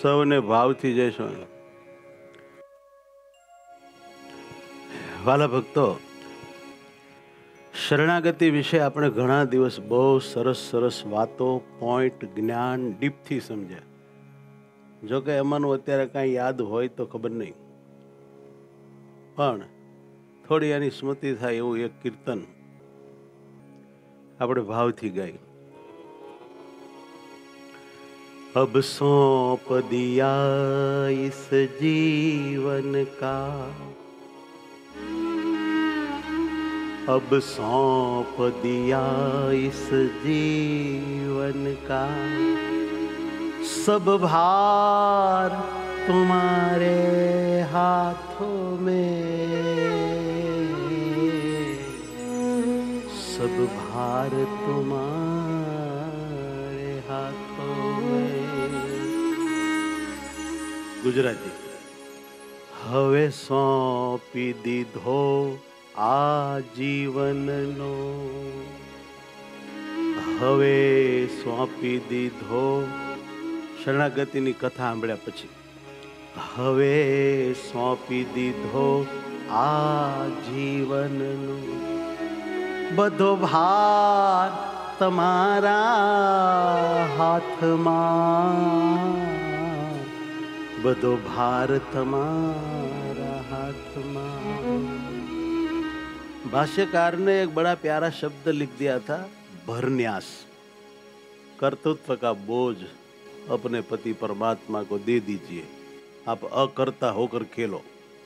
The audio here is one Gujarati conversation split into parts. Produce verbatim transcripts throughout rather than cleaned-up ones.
સૌને ભાવથી જય સ્વામી. વાલા ભક્તો, શરણાગતિ વિશે આપણે ઘણા દિવસ બહુ સરસ સરસ વાતો, પોઈન્ટ, જ્ઞાન ડીપથી સમજ્યા. જોકે એમાંનું અત્યારે કાંઈ યાદ હોય તો ખબર નહીં, પણ થોડી એની સ્મૃતિ થાય એવું એક કીર્તન આપણે ભાવથી ગાઈ. अब सौंप दिया इस जीवन का, अब सौंप दिया इस जीवन का, सब भार तुम्हारे हाथों में, सब भार तुम्हारे हाथों में. गुजराती. हवे सौंपी दीधो आजीवननो, हवे सौंपी दीधो. शरणागतिनी कथा सांभळ्या पछी हवे सौंपी दीधो आजीवननो, बधो भार तमारा हाथमां, बधो भार तमारा हाथमां. भाष्यकार ने एक बड़ा प्यारा शब्द लिख दिया था, भरन्यास. कर्तृत्व का बोझ अपने पति परमात्मा को दे दीजिए, आप अकर्ता होकर खेलो.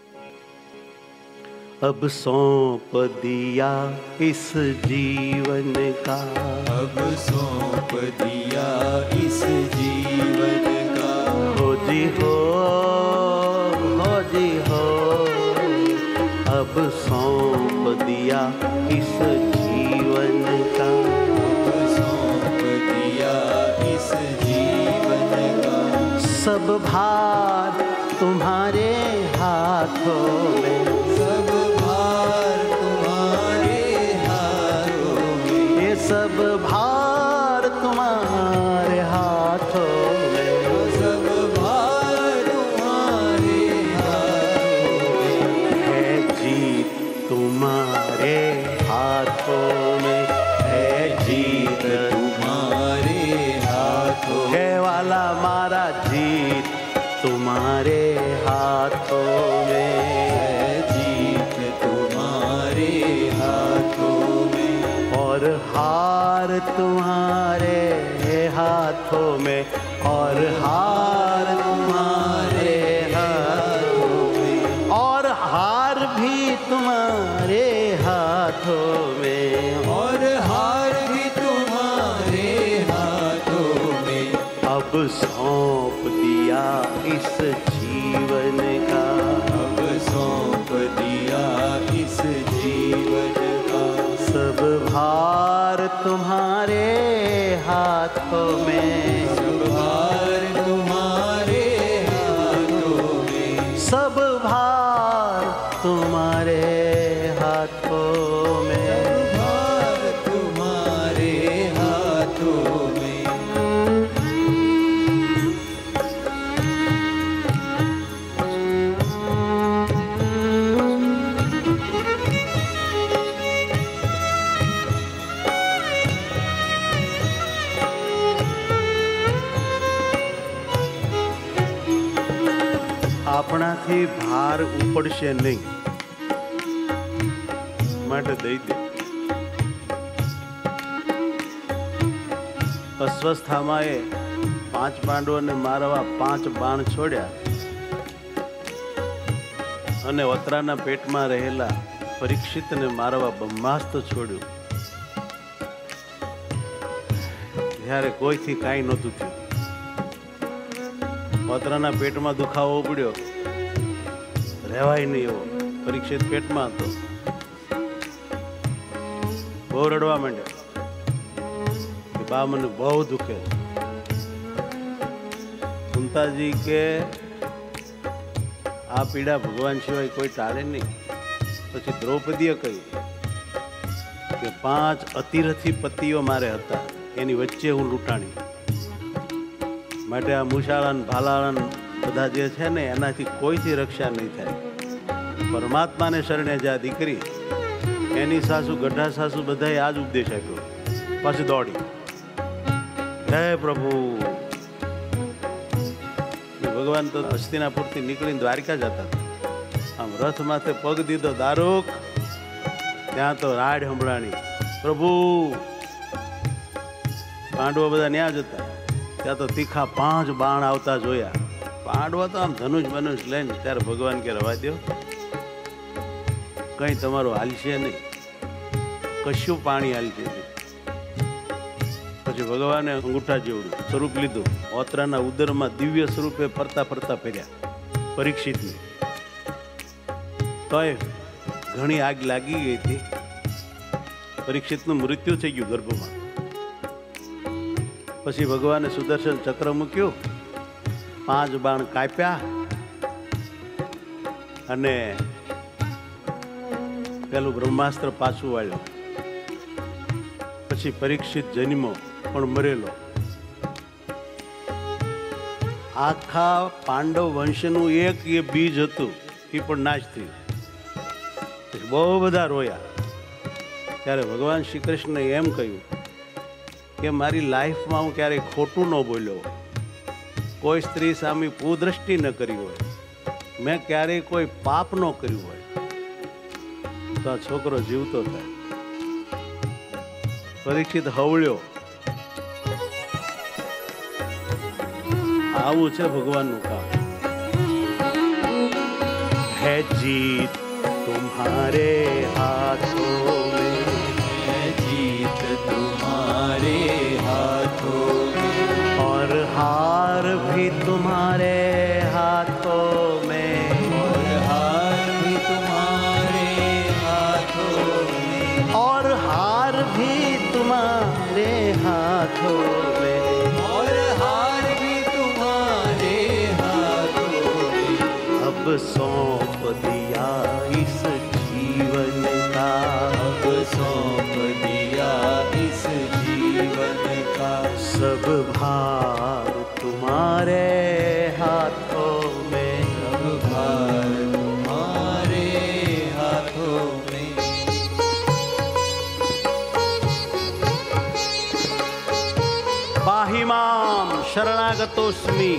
अब सौंप दिया इस जीवन का, अब सौंप दिया इस जीवन का, हो जी हो, हो जी हो. अब सौंप दिया इस जीवन का, अब सौंप दिया इस जीवन का, सब भार तुम्हारे हाथों में, सब भार तुम्हारे हाथों में, ये सब भार तुम्हारे हाथों में, सब भार तुम्हारे हाथों में, है जीत तुम्हारे हाथों में, है जीत तुम्हारे हाथों में, है वाला मारा जीत तुम्हारे हाथों में, है जीत तुम्हारे हाथों में, और हार तुम्हारे हाथों में, और हार तुम्हारे हाथों में, और हार भी तुम्हारे हाथों में, और हार भी तुम्हारे हाथों में. अब सौंप दिया इस जीवन का, अब सौंप दिया इस जीवन का, सब भार तुम्हारे हाथों में, सब भार तुम्हारे हाथों में, सब भार तुम्हारे हाथों में. भार तुम्हारे हाथों में. આપણાથી ભાર ઉપડશે નહીં માટે દઈ દે. અશ્વસ્થામાએ પાંચ પાંડવોને મારવા પાંચ બાણ છોડ્યા અને વત્રાના પેટમાં રહેલા પરીક્ષિતને મારવા બ્રહ્માસ્ત્ર છોડ્યું. ત્યારે કોઈથી કાંઈ નહોતું થયું. વત્રાના પેટમાં દુખાવો ઉપડ્યો, રહેવાય નહીં એવો. પરીક્ષિત પેટમાં હતો, બહુ રડવા માંડ્યો કે બા મને બહુ દુખે. કુંતાજી કે આ પીડા ભગવાન સિવાય કોઈ ટાળે નહીં. પછી દ્રૌપદીએ કહ્યું કે પાંચ અતિરથી પતિઓ મારે હતા, એની વચ્ચે હું લૂંટાણી. માટે આ મૂછાળા ને ભાલાળા ને બધા જે છે ને એનાથી કોઈથી રક્ષા નહીં થાય. પરમાત્માને શરણે જા દીકરી. એની સાસુ ગઢા સાસુ બધાએ આ જ ઉપદેશ આપ્યો. પાછી દોડી, હે પ્રભુ. ભગવાન તો હસ્તિનાપુરથી નીકળીને દ્વારિકા જતા હતા. આમ રથ માથે પગ દીધો દારૂક, ત્યાં તો રાડ સંભળાણી, પ્રભુ. પાંડવો બધા ન્યા જતા, ત્યાં તો તીખા પાંચ બાણ આવતા જોયા. પાંડવો તો આમ ધનુષ બનુષ લઈને, ત્યારે ભગવાન કે રવા દો, કઈ તમારું હાલશે નહીં, કશું પાણી હાલશે નહીં. પછી ભગવાને અંગૂઠા જેવડું સ્વરૂપ લીધું, ઓતરાના ઉદરમાં દિવ્ય સ્વરૂપે ફરતા ફરતા ફર્યા પરીક્ષિતને. તોય ઘણી આગ લાગી ગઈ હતી. પરીક્ષિતનું મૃત્યુ થઈ ગયું ગર્ભમાં. પછી ભગવાને સુદર્શન ચક્ર મૂક્યું, પાંચ બાણ કાપ્યા અને પેલું બ્રહ્માસ્ત્ર પાછું વાળ્યું. પછી પરીક્ષિત જન્મો પણ મરેલો. આખા પાંડવ વંશનું એક એ બીજ હતું, એ પણ નાશ થયું. બહુ બધા રોયા. ત્યારે ભગવાન શ્રી કૃષ્ણએ એમ કહ્યું કે મારી લાઈફમાં હું ક્યારેય ખોટું ન બોલ્યો, કોઈ સ્ત્રી સામે કુદ્રષ્ટિ ન કરી હોય, મેં ક્યારેય કોઈ પાપ ન કર્યું હોય, તો આ છોકરો જીવતો થાય. પરીક્ષિત હવળ્યો. આવું છે ભગવાનનું કામ. હે જીત तुम्हारे हाथों में, है जीत तुम्हारे हाथों में, और हार भी तुम्हारे हाथों में, और हार भी तुम्हारे हाथों में, और हार भी तुम्हारे हाथों में, और हार भी तुम्हारे हाथों में. अब सौंप दिया इस जीवन का, अब सौंप दिया इस जीवन का, सब भार तुम्हारे हाथों में, सब भार तुम्हारे हाथों में. पाहि मां शरणागतोस्मि.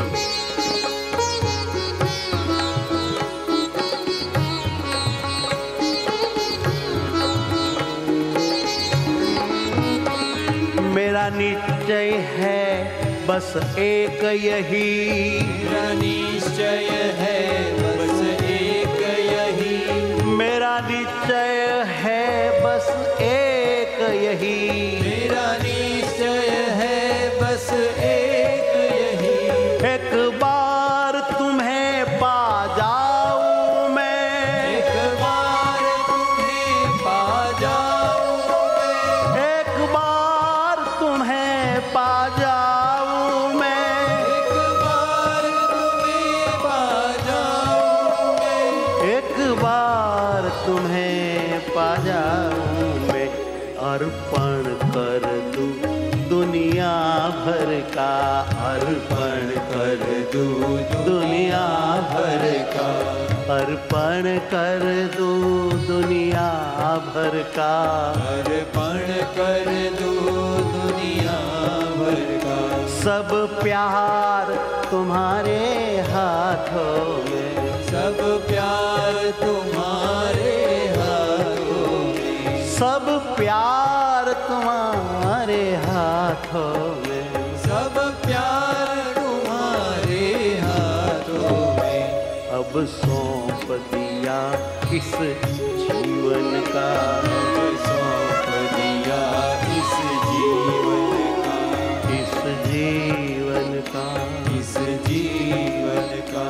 मेरा निश्चय है बस एक यही, मेरा निश्चय है बस एक यही, मेरा निश्चय है बस एक यही, मेरा निश्चय है बस एक यही. एक बार तुम्हें पा जाऊं मैं, एक बार तुम्हें पा जाऊं मैं, एक बार तुम्हें पा जाऊं मैं, एक बार तुम्हें पा जाऊं मैं, एक बार तुम्हें पा जाऊं मैं, अर्पण कर दूं दुनिया भर का, अर्पण कर दूं दुनिया भर का, अर्पण कर दूं दुनिया भर का, अर्पण कर दो दुनिया भर का. सब प्यार तुम्हारे हाथों में, सब प्यार तुम्हारे हाथों में, सब प्यार तुम्हारे हाथों में, सब प्यार तुम्हारे हाथों में. अब सौंप दिया इस जीवन का, अब सौंप दिया इस जीवन का, इस जीवन का, इस जीवन का.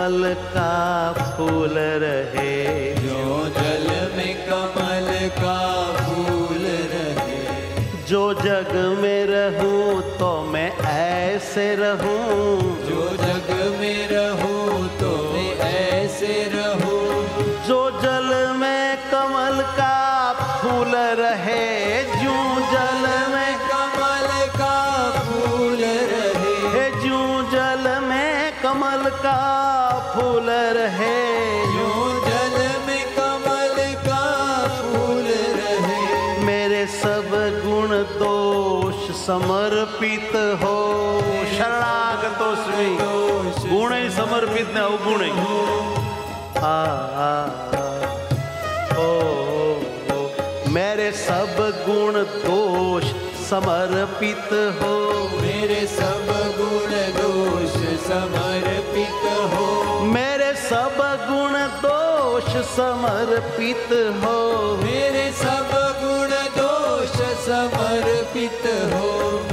कमल का फूल रहे, जो जल में कमल का फूल रहे। जो जग में रहूं तो मैं ऐसे रहूं, जो जग में रहूं तो मैं ऐसे रहूं। जो जल में कमल का फूल रहे, जूं जल में कमल का फूल रहे, जूं जल में कमल का फूल रहे, जो जल में कमल का फूल रहे। मेरे सब गुण दोष समर्पित हो, शरणागतोस्मि। गुण ही समर्पित न अवगुण ही। आ, आ, आ, ओ, ओ, ओ, मेरे सब गुण दोष समर्पित हो, मेरे सब गुण दोष समर्पित हो। मेरे सब गुण दोष समर्पित हो, मेरे सब गुण दोष समर्पित हो।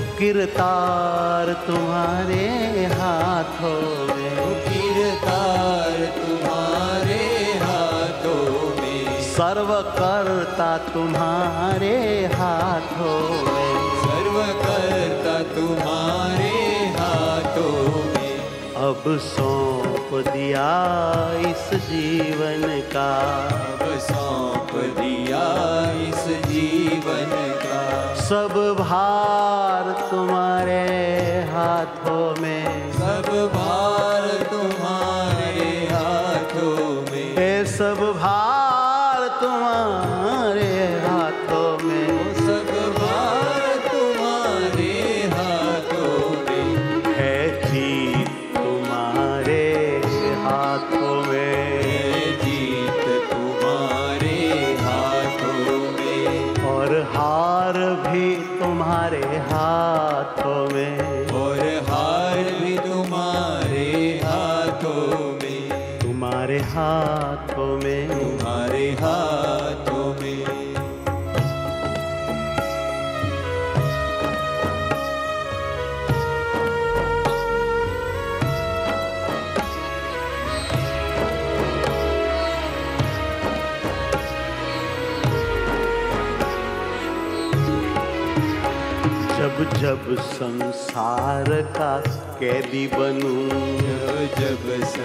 किरतार तुम्हारे हाथों में, किरतार तुम्हारे हाथों में, सर्वकर्ता तुम्हारे हाथों में, सर्वकर्ता तुम्हारे हाथों में। अब सौंप दिया इस जीवन का, अब सौंप दिया इस जीवन का, सब भार तुम्हारे हाथों में, सब भार तुम्हारे हाथों में। ये सब भार तुम्हारे हाथों में, सब भार तुम्हारे हाथों में। है जीत तुम्हारे हाथों में, है जीत तुम्हारे हाथों में, और हार भी तुम्हारे हाथों में, और हार भी तुम्हारे हाथों में, तुम्हारे हाथों में, तुम्हारे हाथों में। जब जब संसार का कैदी बनूं, जब जब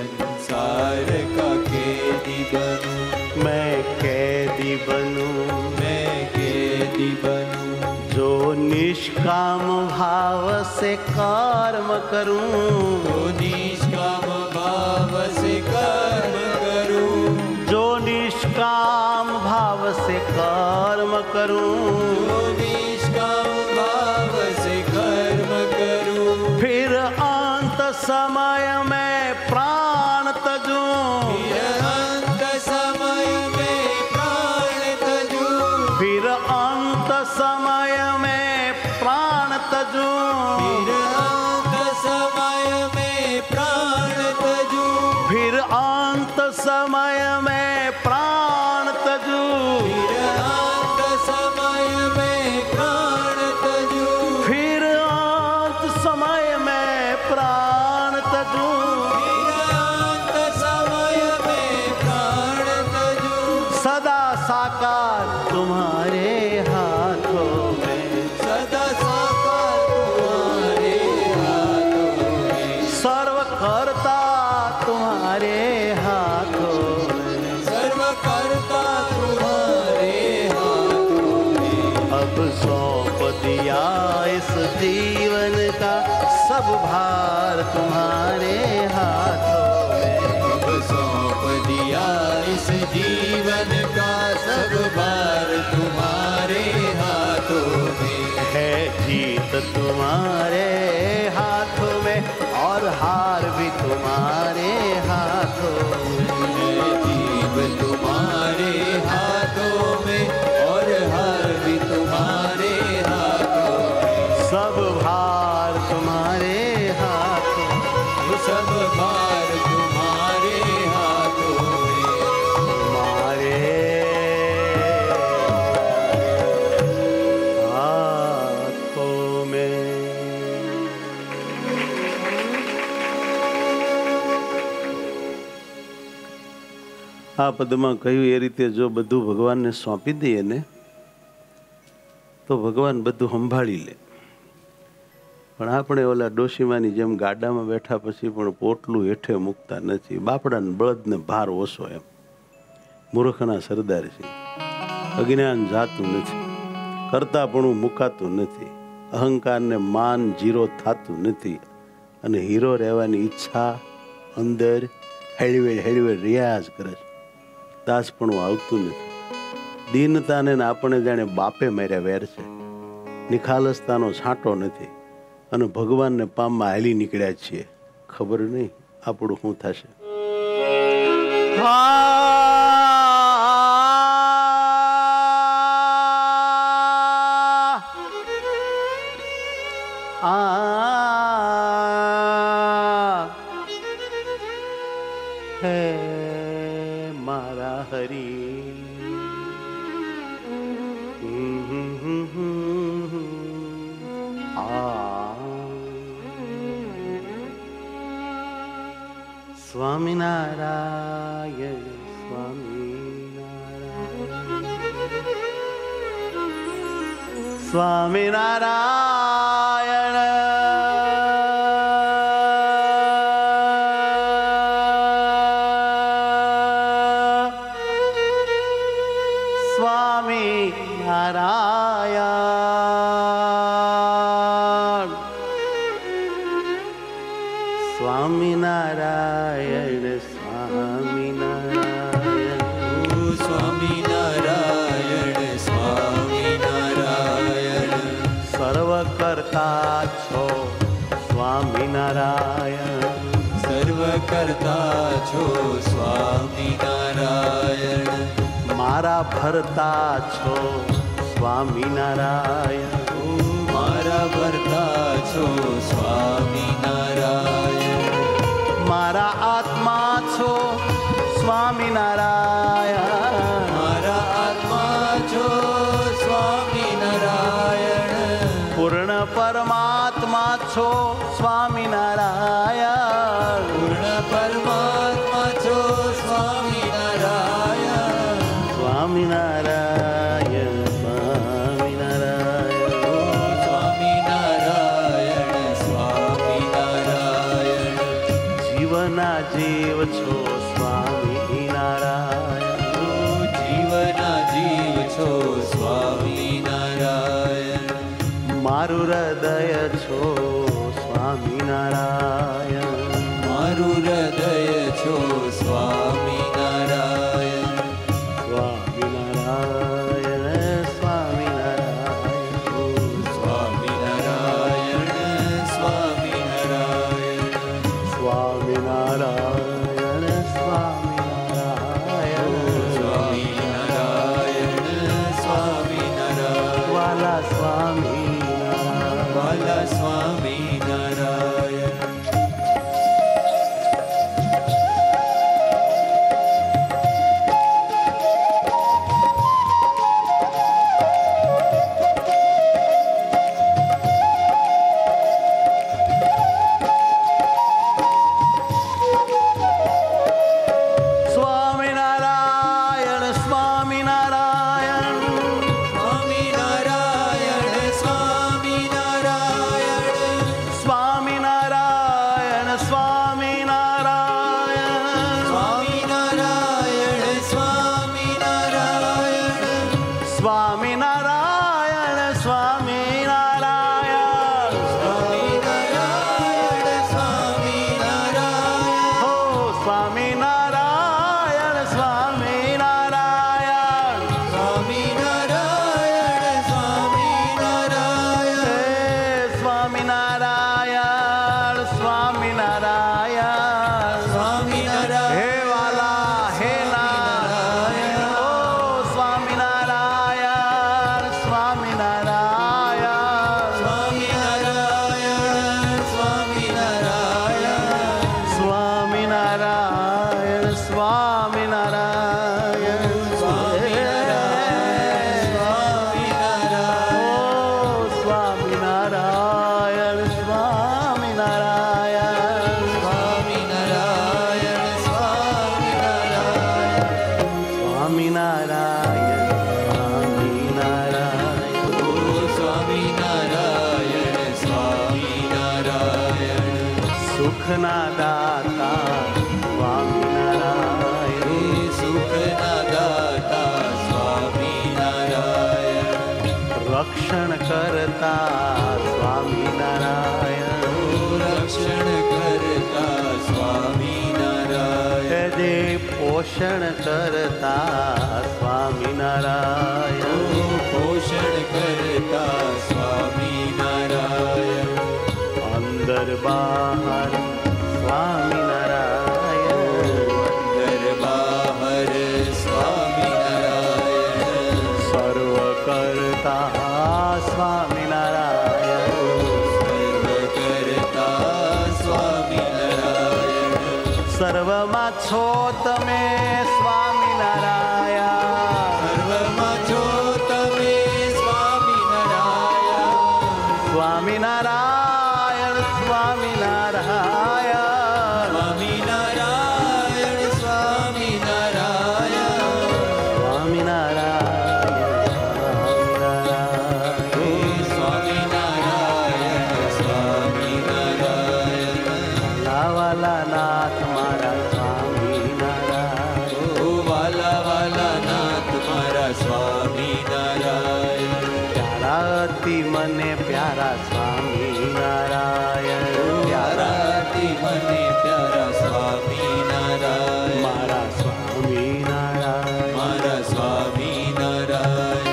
संसार का कैदी बनूं, मैं कैदी बनूं, मैं कैदी बनूं। जो निष्काम भाव से कर्म करूं, तो निष्काम भाव से कर्म करूं, जो निष्काम भाव से कर्म करूं, जो निष्काम भाव से कर्म करूं। फिर अंत समय में प्राण तजूं, फिर अंत समय में प्राण तजूं, फिर अंत समय में प्राण तजूं, फिर अंत समय में प्राण तजूं, फिर अंत समय में प्राण तजूं, फिर अंत समय में प्राण तजूं, फिर अंत समय में प्राण तजूं, फिर अंत समय में प्राण तजूं। सदा साकार तुम्हारे हाथों में, सदा साकार तुम्हारे हाथों में, सर्वकर्ता तुम्हारे हाथों में, सर्वकर्ता तुम्हारे हाथों में। अब सौंप दिया इस जीवन का सब भार तुम्हारे हाथों में, अब सौंप दिया इस जीवन का सब भार तुम्हारे हाथों में। है जीत तुम्हारे हाथों में, और हार भी तुम्हारे हाथों में, है जीव तुम्हारे हाथों में, और हार भी तुम्हारे हाथों में। सब भार तुम्हारे हाथों में, सब भार तुम्हारे हाथों में, तुम्हारे हाथों में। આ પદમાં કહ્યું એ રીતે જો બધું ભગવાનને સોંપી દઈએ ને તો ભગવાન બધું સંભાળી લે. પણ આપણે ઓલા ડોશીમાની જેમ ગાડામાં બેઠા પછી પણ પોટલું હેઠે મૂકતા નથી. બાપડાને બળદને ભાર ઓછો એમ. મૂર્ખના સરદાર છે. અજ્ઞાન જાતું નથી, કરતાપણું મુકાતું નથી, અહંકારને માન જીરો થતું નથી, અને હીરો રહેવાની ઈચ્છા અંદર હેળવેળ હેળવેળ રિયાઝ કરે છે. દાસપણું આવતું નથી. દીનતાને આપણે જાણે બાપે માર્યા વેર છે. નિખાલસતાનો છાંટો નથી, અને ભગવાનને પામમાં હાલી નીકળ્યા છીએ. ખબર નહીં આપણું શું થશે. હે મારા હરી, સ્વામિનારાયણ સ્વામિનારાયણ સ્વામિનારાયણ સ્વામિનારાયણ સ્વામિનારાયણ સ્વામિનારાયણ સ્વામિનારાયણ સર્વ કરતા છો સ્વામિનારાયણ, સર્વ કરતા છો સ્વામિનારાયણ મારા ભરતા છો સ્વામિનારાયણ, મારા ભરતા છો સ્વામિનારાયણ મારા આત્મા છો સ્વામિનારાયણ, મારા આત્મા છો સ્વામિનારાયણ પૂર્ણ પરમાત્મા છો સ્વામિનારાયણ, પૂર્ણ પરમાત્મા છો સ્વામિનારાયણ સ્વામિનારાયણ સ્વામિનારાયણ સ્વામિનારાયણ જીવના જીવ છો સ્વામિનારાયણ, જીવના જીવ છો સ્વામિનારાયણ મારું હૃદય છો સ્વામિનારાયણ, મારું હૃદય છો સ્વામિનારાયણ સ્વામિનારાયણ સ્વામિનારાયણ સ્વામિનારાયણ સ્વામિનારાયણ સ્વામિનારાયણ સુખના દાતા સ્વામિનારાયણ. હે સુખના દાતા સ્વામિનારાયણ. રક્ષણ કરતા સ્વામિનારાયણ. રક્ષણ કરતા સ્વામિનારાયણ. જે પોષણ કરતા સ્વામિનારાયણ. પોષણ કરતા સ્વામિનારાયણ. અંદર બહાર સ્વામિનારાયણ. અંદર બહાર સ્વામિનારાયણ. સર્વ કરતા સ્વામિનારાયણ. સર્વ કરતા સ્વામિનારાયણ. સર્વમાં છો તમે સ્વામિનારાયણ. સર્વમાં છો તમે સ્વામિનારાયણ. સ્વામિનારાયણ સ્વામિનારાયણ. સ્વામિનારાયણ સ્વામિનારાયણ. સ્વામિનારાયણ સ્વામિનારાયણ સ્વામિનારાયણ. વાલા નાથ મારા સ્વામિનારાયણ. ઓ વાલા વાલા નાથ મારા સ્વામિનારાયણ. પ્યારા અતિ મને પ્યારા સ્વામિનારાયણ. પ્યારાથી મને પ્યારા સ્વામિનારાયણ. મારા સ્વામિનારાયણ. મારા સ્વામિનારાયણ.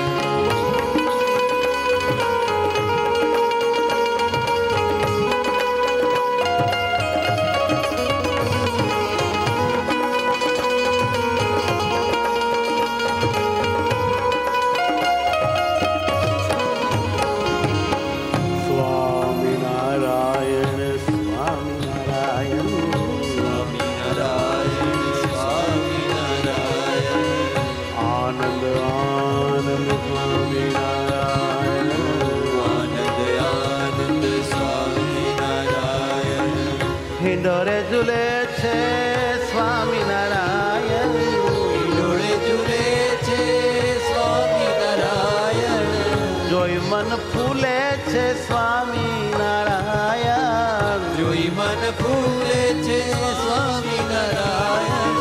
સ્વામિનારાયણ સ્વામિનારાયણ. સ્વામિનારાયણ સ્વામિનારાયણ. આનંદ આનંદ સ્વામિનારાયણ. આનંદ આનંદ સ્વામિનારાયણ. હિંડોરે ઝૂલે છે સ્વામિનારાયણ. ડોળે ઝૂલે છે સ્વામિનારાયણ. જોઈ મન ફૂલે છે સ્વામિનારાયણ. જોઈ મન ફૂલે છે સ્વામિનારાયણ.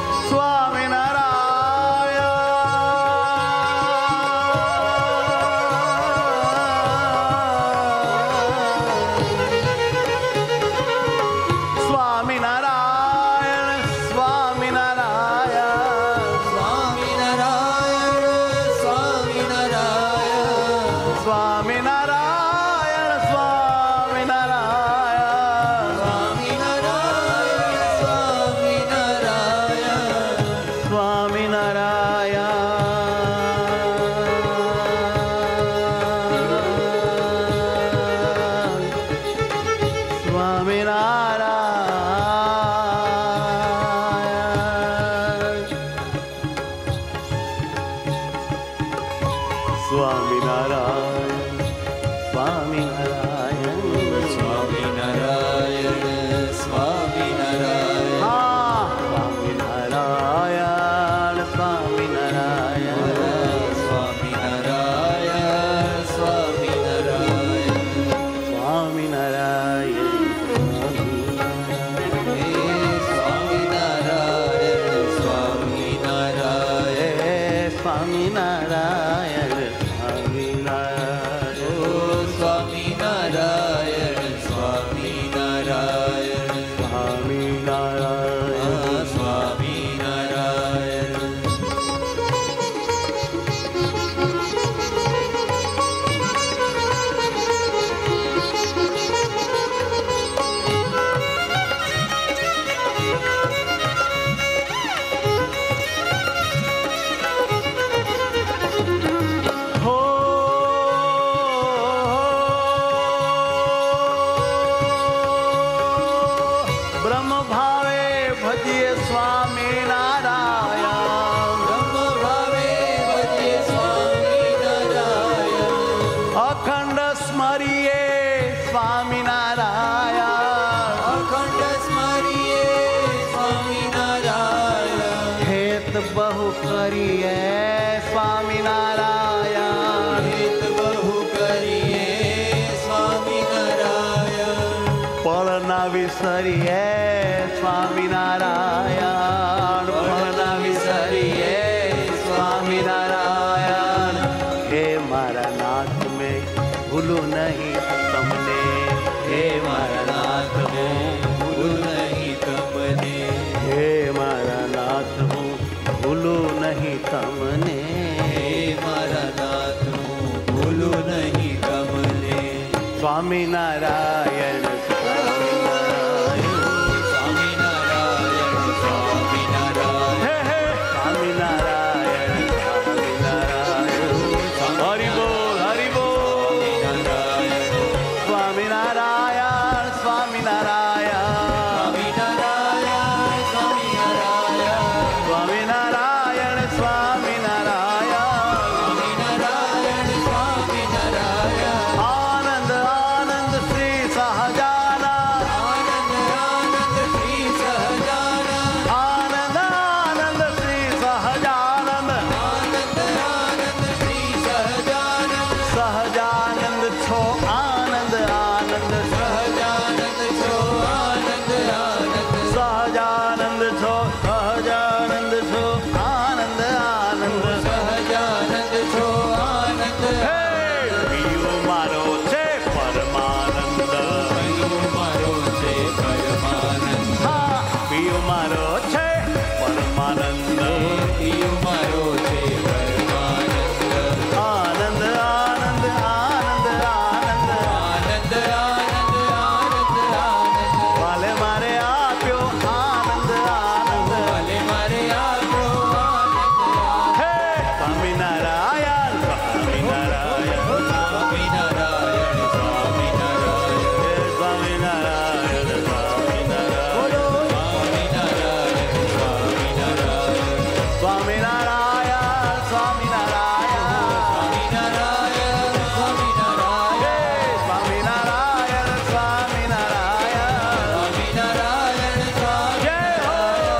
સ્વામિનારાયણ. સ્વામિનારાયણ સ્વામિનારાયણ. સ્વામિનારાયણ સ્વામિનારાયણ. સ્વામિનારાયણ સ્વામિનારાયણ. સ્વામિનારાયણ સ્વામિનારાયણ. સ્વામિનારાયણ. સ્વામિનારાયણ. સ્વામિનારાયણ સ્વામિનારાયણ. હા સ્વામિનારાયણ સ્વામિનારાયણ. સ્વામિનારાયણ સ્વામિનારાયણ. સ્વામિનારાયણ હે સ્વામિનારાયણ સ્વામિનારાયણ. હે સ્વામિનારાયણ સ્વામિનારાયણ. ઓ સ્વામિનારાયણ સ્વામિનારાયણ. સ્વામિનારાયણ. આ સ્વામિનારાયણ. હો બ્રહ્મ ભાવે ભજીએ સ્વામિનારાયણ. બ્રહ્મ ભાવે ભજે સ્વામિનારાયણ. અખંડ સ્મરીએ સ્વામિનારાયણ. અખંડ સ્મરીએ સ્વામિનારાયણ. હેત બહુ કરીએ સ્વામિનારાયણ. હિત બહુ કરીએ સ્વામિનારાયણ. પળના ના વિસરીએ સ્વામિનારાયણ, ભવ ના વિસરીએ સ્વામિનારાયણ. હે મારા નાથ મેં ભૂલું નહીં તમને, હે મારા નાથ હું ભૂલું નહીં તમને, હે મારા નાથ હું ભૂલું નહીં તમને. હે મારા નાથ હું ભૂલું નહીં તમને. સ્વામિનારાયણ સ્વામિનારાયણ સ્વામિનારાયણ હે હે સ્વામિનારાયણ સ્વામિનારાયણ. હરિ બોલ હરિ બોલ. સ્વામિનારાયણ સ્વામિનારાયણ સ્વામિનારાયણ સ્વામિનારાયણ સ્વામિનારાયણ સ્વામિનારાયણ. સ્વામિનારાયણ સ્વામિનારાયણ. આનંદ આનંદ શ્રી સહજાનંદ, આનંદ આનંદ શ્રી સહજાનંદ, આનંદ આનંદ શ્રી સહજાનંદ. આનંદ આનંદ શ્રી સહજાનંદ. સહજાનંદ છો આનંદ આનંદ, સહજાનંદ છો આનંદ આનંદ, સહજાનંદ છો સહજાનંદ છો આનંદ આનંદ. સહજાનંદ છો આનંદ. હે પીયો મારો છે પરમાનંદ, પીયો મારો છે પરમાનંદ, હા પીયો મારો છે પરમાનંદ. પીયો મારો છે પરમાનંદ. આનંદ આનંદ આનંદ આનંદ, આનંદ આનંદ આનંદ આનંદ, વાલે મારે આપ્યો આનંદ આનંદ. ભલે મારે આપ્યો આનંદ આનંદ. હે સ્વામિનારાયણ સ્વામિનારાયણ સ્વામિનારાયણ સ્વામિનારાયણ હે સ્વામિનારાયણ સ્વામિનારાયણ. બોલો સ્વામિનારાયણ સ્વામિનારાયણ સ્વામિનારાયણ સ્વામિનારાયણ સ્વામિનારાયણ સ્વામિનારાયણ હે સ્વામિનારાયણ સ્વામિનારાયણ. સ્વામિનારાયણ જય હો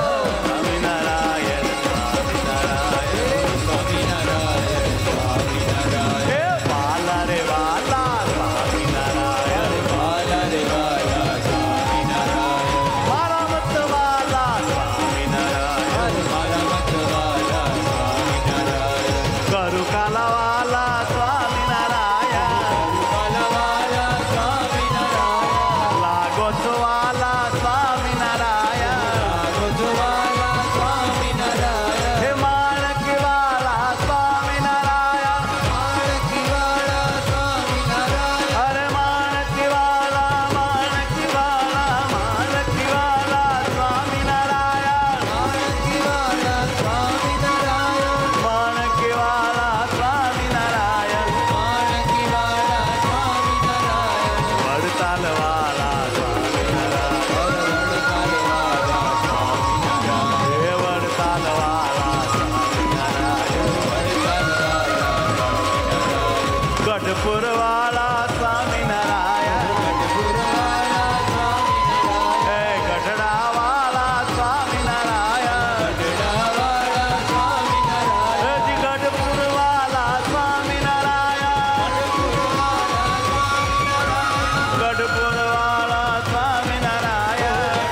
સ્વામિનારાયણ સ્વામિનારાયણ. સ્વામિનારાયણ સ્વામિનારાયણ. હે વાલા રે વાલા સ્વામિનારાયણ, વાલા રે વાલા સ્વામિનારાયણ, મારા મત વાલા સ્વામિનારાયણ, મારા મત વાલા સ્વામિનારાયણ, કરું કાલા વાલા સ્વામિનારાયણ, વાલા વાલા સ્વામિનારાયણ, લાગો છો વાલા સ્વામિનારાયણ. લાગો છો વાલા સ્વામિનારાયણ, હે માણક વાલા સ્વામિનારાયણ, માણકી વાલા સ્વામિનારાયણ, અરે માણક વાલા માણક વાલા માણક વાલા સ્વામિનારાયણ, માણકી વાલા સ્વામિનારાયણ, માણક વાલા સ્વામિનારાયણ, માણકી વાલા સ્વામિનારાયણ, વડતાલ વાલા સ્વામિનારાયણ, હે વડતાલ વાલા સ્વામિનારાયણ, ગઢપુર વાલા સ્વામિનારાયણ, હે ગઢડા વાલા સ્વામિનારાયણ, હે જી ગઢપુર વાલા સ્વામિનારાયણ, ગઢપુર વાલા સ્વામિનારાયણ,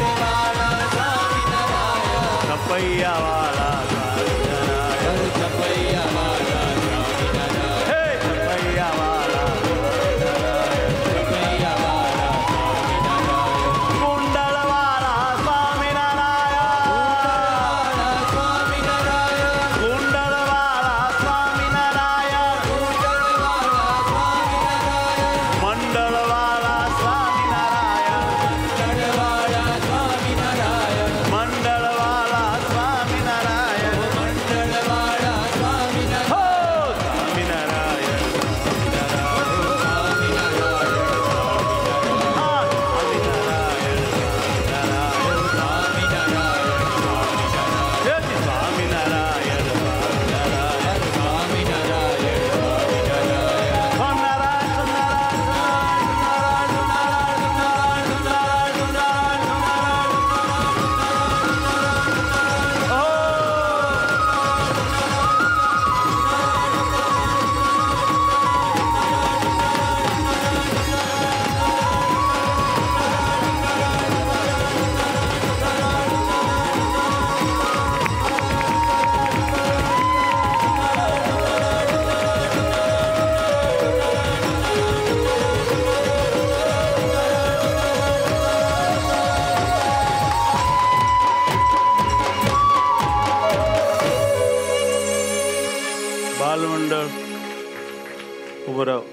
કપૈયા વાલા સ્વામિનારાયણ, હે કપૈયા વાલા કુંડળ વાલા સ્વામિનારાયણ, કુંડળ વાલા સ્વામિનારાયણ, મંડળ વાલા સ્વામિનારાયણ, મંડળ વાલા સ્વામિનારાયણ, બાલમંડળ ઉભો રહો.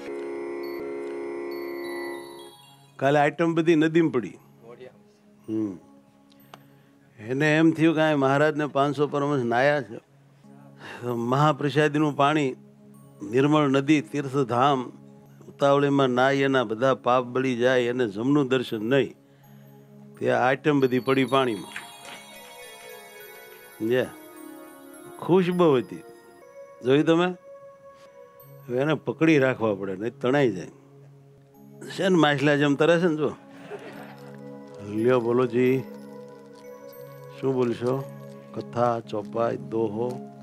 કાલે આઈટમ બધી નદીમાં પડી. હમ એને એમ થયું કે આ મહારાજને પાંચસો પરમહંસ નાયા છે, મહાપ્રસાદીનું પાણી, નિર્મળ નદી, તીર્થધામ, ઉતાવળીમાં નાય એના બધા પાપ બળી જાય, એને જમનું દર્શન નહીં. ત્યાં આઈટમ બધી પડી પાણીમાં. જે ખુશ બહુ હતી, જોઈ તમે. એને પકડી રાખવા પડે, નહીં તણાઈ જાય છે ને. માછલા જેમ તરે છે ને. જો લ્યો બોલો જી, શું બોલશો? કથા, ચોપાઈ, દોહો.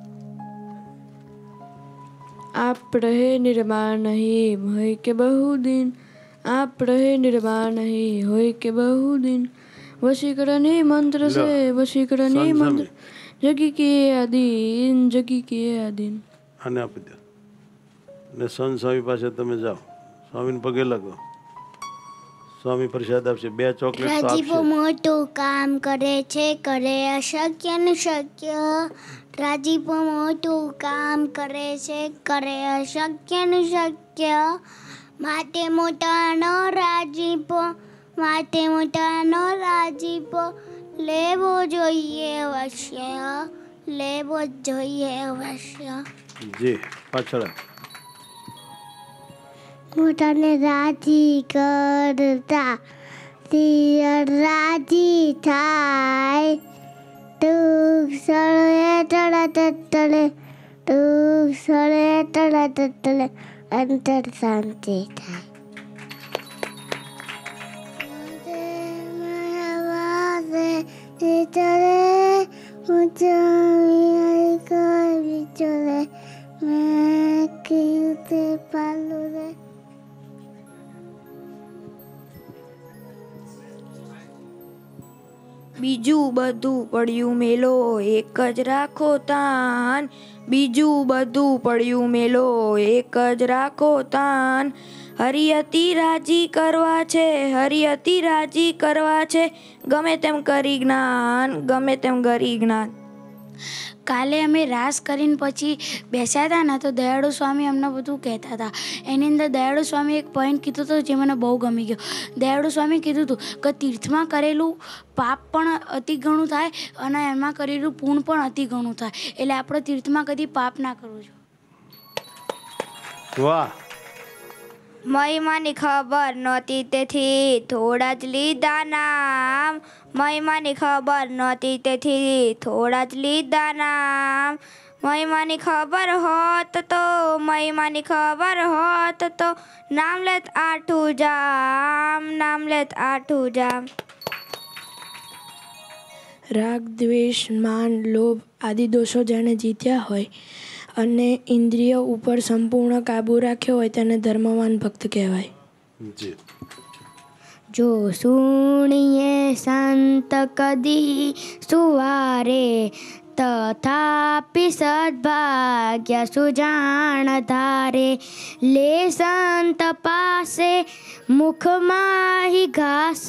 आप रहे निर्माण नहीं होय के बहुदिन, आप रहे निर्माण नहीं होय के बहुदिन, वशीकरण मंत्र से वशीकरण मंत्र जगी के आदिन, जगी के आदिन. આને આપી દો ને સંત સ્વામી પાસે તમે જાઓ, સ્વામીને પગે લાગો, સ્વામી પ્રસાદ આપશે. બે ચોકલેટ તો રાજીપો આપશે. મોટું કામ કરે છે, કરે અશક્ય ને શક્ય. રાજીપો મોટું કામ કરે છે, કરે અશક્ય ને શક્ય. માટે મોટાનો રાજીપો, માટે મોટાનો રાજીપો લેવો જોઈએ અવશ્ય, લેવો જ જોઈએ અવશ્ય. જી પાછળ મોટાને રાજી કરતા તિયર રાજી થાય. ટૂંક સળે તળે તળે, ટૂંક સળે તળે તળે અંતર શાંતિ થાય. બીજું બધું પડ્યું મેલો એક જ રાખો તાન, બીજું બધું પડ્યું મેલો એક જ રાખો તાન. હરિયતી રાજી કરવા છે, હરિયતી રાજી કરવા છે, ગમે તેમ કરી જ્ઞાન, ગમે તેમ કરી જ્ઞાન. કાલે અમે રાસ કરીને પછી બેસ્યા હતા ને, તો દયાળુ સ્વામી અમને બધું કહેતા હતા. એની અંદર દયાળુ સ્વામી એક પોઈન્ટ કીધું હતું જે મને બહુ ગમી ગયો. દયાળુ સ્વામી કીધું હતું કે તીર્થમાં કરેલું પાપ પણ અતિ ઘણું થાય અને એમાં કરેલું પુણ્ય પણ અતિ ઘણું થાય. એટલે આપણે તીર્થમાં કદી પાપ ના કરવું જોઈએ. વાહ. મહિમાની ખબર નહોતી તેથી થોડા જ લીધા નામ, મહિમાની ખબર નહોતી તેથી થોડા જ લીધા નામ. મહિમાની ખબર હોત તો, મહિમાની ખબર હોત તો, નામ લેત આઠું જામ, નામ લેત આઠું જામ. રાગ, દ્વેષ, માન, લોભ આદિ દોષો જેણે જીત્યા હોય અને ઇન્દ્રિયો ઉપર સંપૂર્ણ કાબુ રાખ્યો હોય તેને ધર્મવાન ભક્ત કહેવાય. જી જો સુણીએ સંત કદી સુવારે, તથાપી સદભાગ્ય સુજાણ ધારે. લે સંત પાસે મુખમાહી ઘાસ,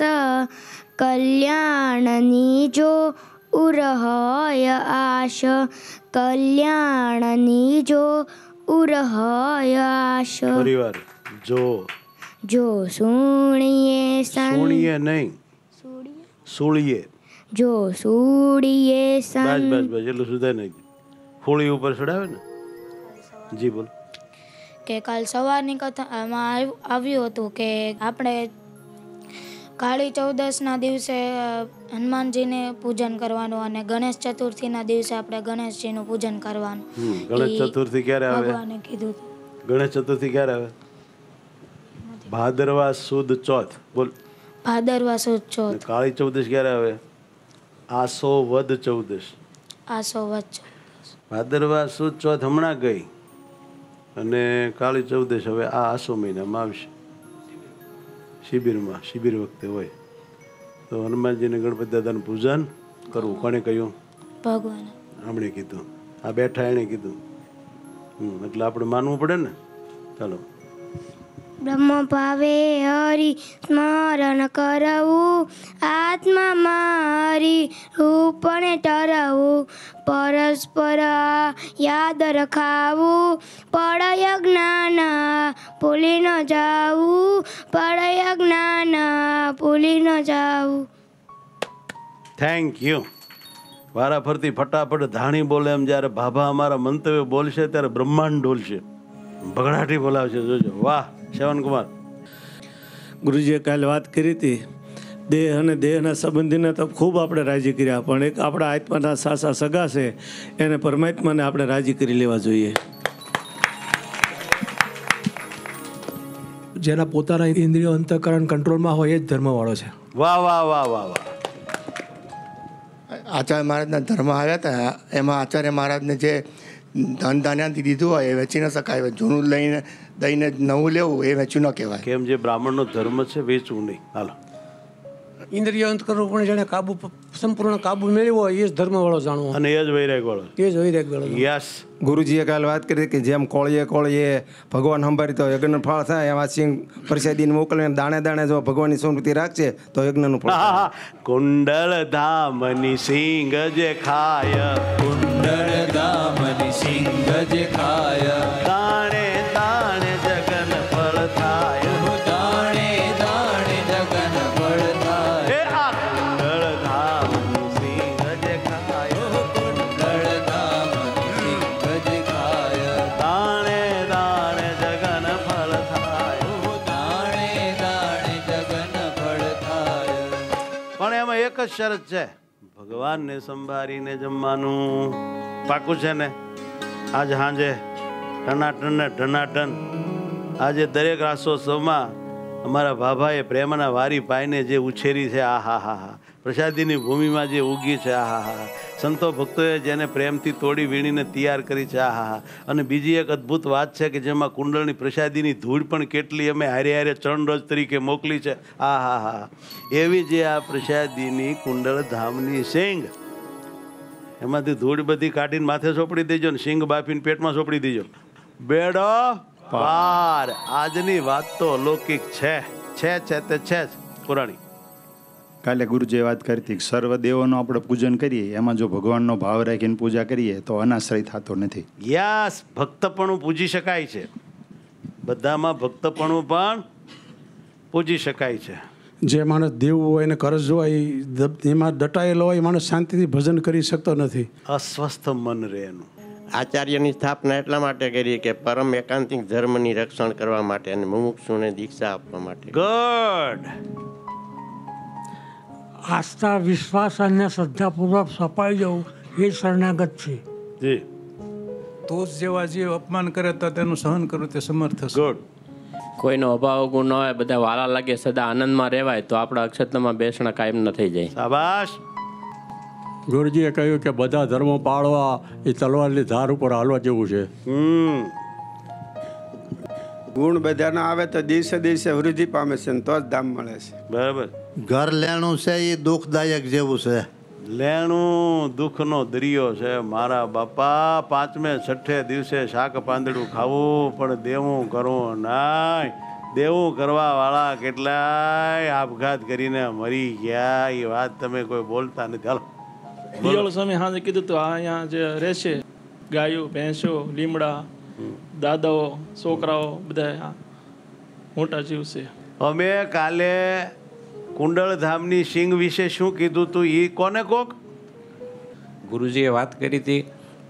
કલ્યાણની જો ઉરહય આશ, કલ્યાણની જો ઉરહય આશ. પરિવાર જો જો સુણીએ સુણીએ નહીં, સુળીએ. જો સુડીએ બસ બસ બસ એટલું સુધાર નહીં. ફોળી ઉપર ચડાવે ને. જી બોલ. કે કાલ સવારની કથામાં આવ્યું હતું કે આપણે કાળી ચૌદસના દિવસે હનુમાનજીને પૂજન કરવાનું અને ગણેશ ચતુર્થીના દિવસે આપણે ગણેશજીનું પૂજન કરવાનું. ગણેશ ચતુર્થી ક્યારે આવે? ભગવાને કીધું. ગણેશ ચતુર્થી ક્યારે આવે? ભાદરવા સુદ ચોથ. બોલ. ભાદરવા સુદ ચોથ. કાળી ચૌદશ ક્યારે આવે? આસો વદ ચૌદશ. આસો વદ. ભાદરવા સુદ ચોથ હમણાં ગઈ અને કાળી ચૌદશ હવે આ આસો મહિનામાં આવશે. શિબિરમાં, શિબિર વખતે હોય તો હનુમાનજીને ગણપતિ દાદાનું પૂજન કરવું. કોણે કહ્યું? ભગવાન. આમણે કીધું. આ બેઠા એણે કીધું. હમ એટલે આપણે માનવું પડે ને. ચાલો બ્રહ્મ ભાવે હરિ સ્મરણ કરવું, આત્મા મારી રૂપને ટરવું, પરસ્પર યાદ રખાવું, પડય જ્ઞાન ભૂલી ન જાવું, પડય જ્ઞાન ભૂલી ન જાવું. Thank you. વારા ફરતી ફટાફટ ધાણી બોલે એમ જ્યારે ભાભા અમારા મંતવ્ય બોલશે ત્યારે બ્રહ્માંડ ડોલશે, ભગડાટી બોલાવશે. જોજો. વાહ શ્રવણકુમાર. ગુરુજીએ કાલે વાત કરી હતી, દેહ અને દેહના સંબંધીને તો ખૂબ આપણે રાજી કર્યા, પણ એક આપણા આત્માના સાસા સગા છે એને પરમાત્માને આપણે રાજી કરી લેવા જોઈએ. જેના પોતાના ઇન્દ્રિયો અંતઃકરણ કંટ્રોલમાં હોય એ જ ધર્મવાળો છે. વાહ વાહ વાહ વાહ વાહ. આચાર્ય મહારાજના ધર્મ આવ્યા હતા, એમાં આચાર્ય મહારાજને જે ધન ધાન્યાથી દીધું હોય એ વેચી ન શકાય. જૂનું લઈને દઈને નવું લેવું એ વેચ્યું ન કહેવાય. કેમ? જે બ્રાહ્મણનો ધર્મ છે વેચવું નહીં. હાલો. ઇન્દ્રિય અંતઃકરણ પણ જેને કાબુ સંપૂર્ણ કાબુ મેળવ્યો હોય એ જ ધર્મવાળો જાણવો, અને એ જ વૈરાગ વાળો, એ જ વૈરાગ વાળો. યસ. ગુરુજીએ કાલે વાત કરી કે જેમ કોળીએ કોળીએ ભગવાન સંભાળી તો યજ્ઞનું ફળ થાય, એમાં સિંહ પ્રસાદીને મોકલીને દાણે દાણે જો ભગવાનની સ્મૃતિ રાખશે તો યજ્ઞનું ફળ થાય. કુંડળ ધામની સિંગ જે ખાય, કુંડળ ધામની સિંગ જે ખાય, દાણે દાણે જગન ફળ થાય, દાણે દાણે જગન ફળ થાય. એ આ કુંડળ ધામની સિંગ જે ખાય, કુંડળ ધામની સિંગ જે ખાય, દાણે દાણે જગન ફળ થાય. દાણે દાણે જગન ફળ થાય. પણ એમાં એક જ શરત છે, ભગવાનને સંભાળીને જમવાનું. પાકું છે ને? આજ સાંજે ટનાટન ને ટનાટન આજે દરેક રાસોત્સવમાં અમારા ભાભાએ પ્રેમના વારી પાઈને જે ઉછેરી છે, આ હા હા હા, પ્રસાદીની ભૂમિમાં જે ઉગી છે, આ હા હા, સંતો ભક્તોએ જેને પ્રેમથી તોડી વીણીને તૈયાર કરી છે, આ હા હા. અને બીજી એક અદ્ભુત વાત છે કે જેમાં કુંડળની પ્રસાદીની ધૂળ પણ કેટલી અમે હારે હારે ચરણરજ તરીકે મોકલી છે, આ હા હા. એવી જે આ પ્રસાદીની કુંડળ ધામની સિંગ, એમાંથી ધૂળ બધી કાઢીને માથે સોંપડી દેજો ને સિંગ બાફીને પેટમાં સોંપડી દેજો. બેડો પાર. આજની વાત તો અલૌકિક છે છે છે તે છે જ પુરાણી. કાલે ગુરુજીએ વાત કરી હતી, સર્વ દેવોનું આપણે પૂજન કરીએ, એમાં જો ભગવાનનો ભાવ રાખીને પૂજા કરીએ તો અનાશ્રય થતો નથી. યસ, ભક્તપણું પૂજી શકાય છે, બધામાં ભક્તપણું પણ પૂજી શકાય છે. જે માણસ દેવું હોય એને કરજ હોય એમાં દટાયેલો હોય, માણસ શાંતિથી ભજન કરી શકતો નથી. અસ્વસ્થ મન રહે એનું. આચાર્યની સ્થાપના એટલા માટે કરી કે પરમ એકાંતિક ધર્મની રક્ષણ કરવા માટે અને મુમુક્ષુને દીક્ષા આપવા માટે. ગુડ. આસ્થા, વિશ્વાસ અને શ્રદ્ધાપૂર્વક સપાઈ જવું એ શરણાગત છે. જી. દોષ જેવા જે અપમાન કરે તો તેનું સહન કરવું તે સમર્થ છે. ગુડ. કોઈનો અભાવ ગુણ ન હોય, બધા વાલા લાગે, સદા આનંદમાં રહેવાય તો આપણા અક્ષતમાં બેસણા કાયમ ન થઈ જાય. શાબાશ. ગુરુજીએ કહ્યું કે બધા ધર્મો પાળવા એ તલવારની ધાર ઉપર હાલવા જેવું છે. ગુણ બધાના આવે તો દિવસે દિવસે વૃદ્ધિ પામે છે ને તો જ ધામ મળે છે. બરાબર. ઘર લેણું છે એ દુઃખદાયક જેવું છે. લેણું દુઃખનો દરિયો છે મારા બાપા. પાંચમે છઠ્ઠે દિવસે શાક પાંદડું ખાવું પણ દેવું કરવું નાય. દેવું કરવા વાળા કેટલાય આપઘાત કરીને મરી ગયા, એ વાત તમે કોઈ બોલતા નથી. હાલો. દિયોળ સ્વામી હાજે કીધું તો અહીંયા જે રહેશે ગાયો ભેંસો લીમડા દાદાઓ છોકરાઓ બધા મોટા જીવ છે. અમે કાલે કુંડળ ધામની સિંગ વિશે શું કીધું તું એ કોને કોક? ગુરુજીએ વાત કરી હતી,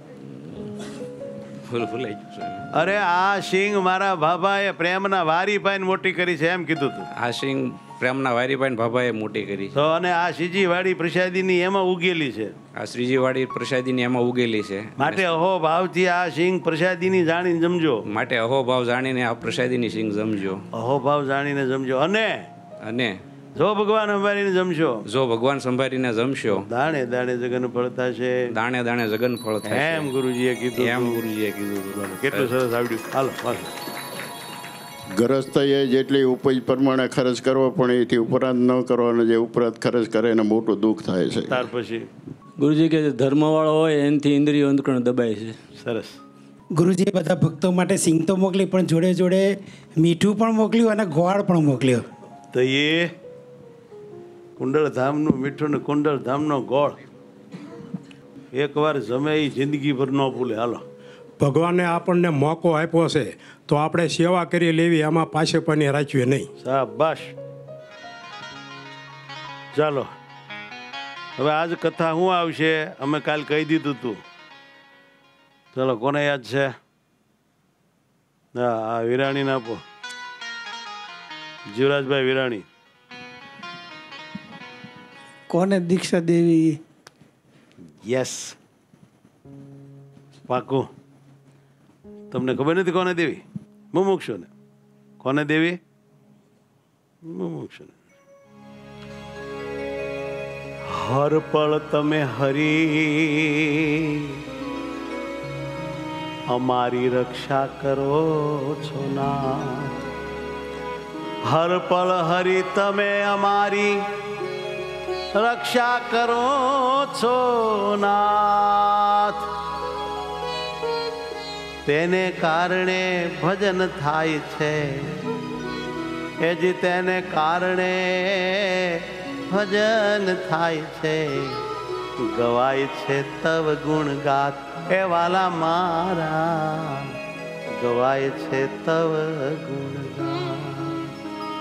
ફૂલ ફૂલાઈ ગયું. અરે આ સિંગ મારા ભાભાએ પ્રેમના વારી પાઈને મોટી કરી છે એમ કીધું તું. આ સિંગ પ્રેમના વારી પાઈને ભાભાએ મોટી કરી તો, અને આ શ્રીજી વાડી પ્રસાદીની એમાં ઉગેલી છે. આ શ્રીજી વાડી પ્રસાદીની એમાં ઉગેલી છે. માટે અહો ભાવથી આ સિંગ પ્રસાદીની જાણીને જમજો. માટે અહો ભાવ જાણીને આ પ્રસાદીની સિંગ જમજો. અહો ભાવ જાણીને જમજો. અને અને જો ભગવાન સંભાળીને જમશો, જો ભગવાન સંભાળીને જમશો, દાણે દાણે જગન ફળ થશે. દાણે દાણે જગન ફળ થશે. એમ ગુરુજીએ કીધું. એમ ગુરુજીએ કીધું. કેટલું સરસ આવડ્યું. હાલો હાલો. ગરજતાએ જેટલી ઉપજ પ્રમાણે ખર્ચ કરવો પણ એથી ઉપરાંત ન કરવાનો, જે ઉપરાંત ખર્ચ કરે એને મોટું દુઃખ થાય છે. ત્યાર પછી ગુરુજી કે ધર્મવાળો હોય એનાથી ઇન્દ્રિયો અંતકરણ દબાય છે. સરસ. ગુરુજીએ બધા ભક્તો માટે સિંગ તો મોકલી, પણ જોડે જોડે મીઠું પણ મોકલ્યું અને ગોળ પણ મોકલ્યો. તો એ કુંડળ ધામનું મીઠું ને કુંડળ ધામનો ગોળ એકવાર જમે એ જિંદગીભર ન ભૂલે. હાલો, ભગવાને આપણને મોકો આપ્યો છે તો આપણે સેવા કરી લેવી, એમાં પાછે પણ રાખીએ નહીં. શાબાશ. ચાલો હવે આજ કથા શું આવશે અમે કાલ કહી દીધું તું. ચાલો, કોને યાદ છે? હા, આ વિરાણીને આપો, જીવરાજભાઈ વિરાણી. કોને દીક્ષા દેવી? યસ, પાકું. તમને ખબર નથી કોને દેવી? મુમુક્ષુ ને. કોને દેવી? મુમુક્ષુ ને. હર પળ તમે હરી અમારી રક્ષા કરો છો ના. હર પળ હરી તમે અમારી રક્ષા કરો છો નાથ. તેને કારણે ભજન થાય છે, એ જ તેને કારણે ભજન થાય છે. ગવાય છે તવ ગુણ ગાત એ વાલા મારા, ગવાય છે તવ ગુણ ગાત.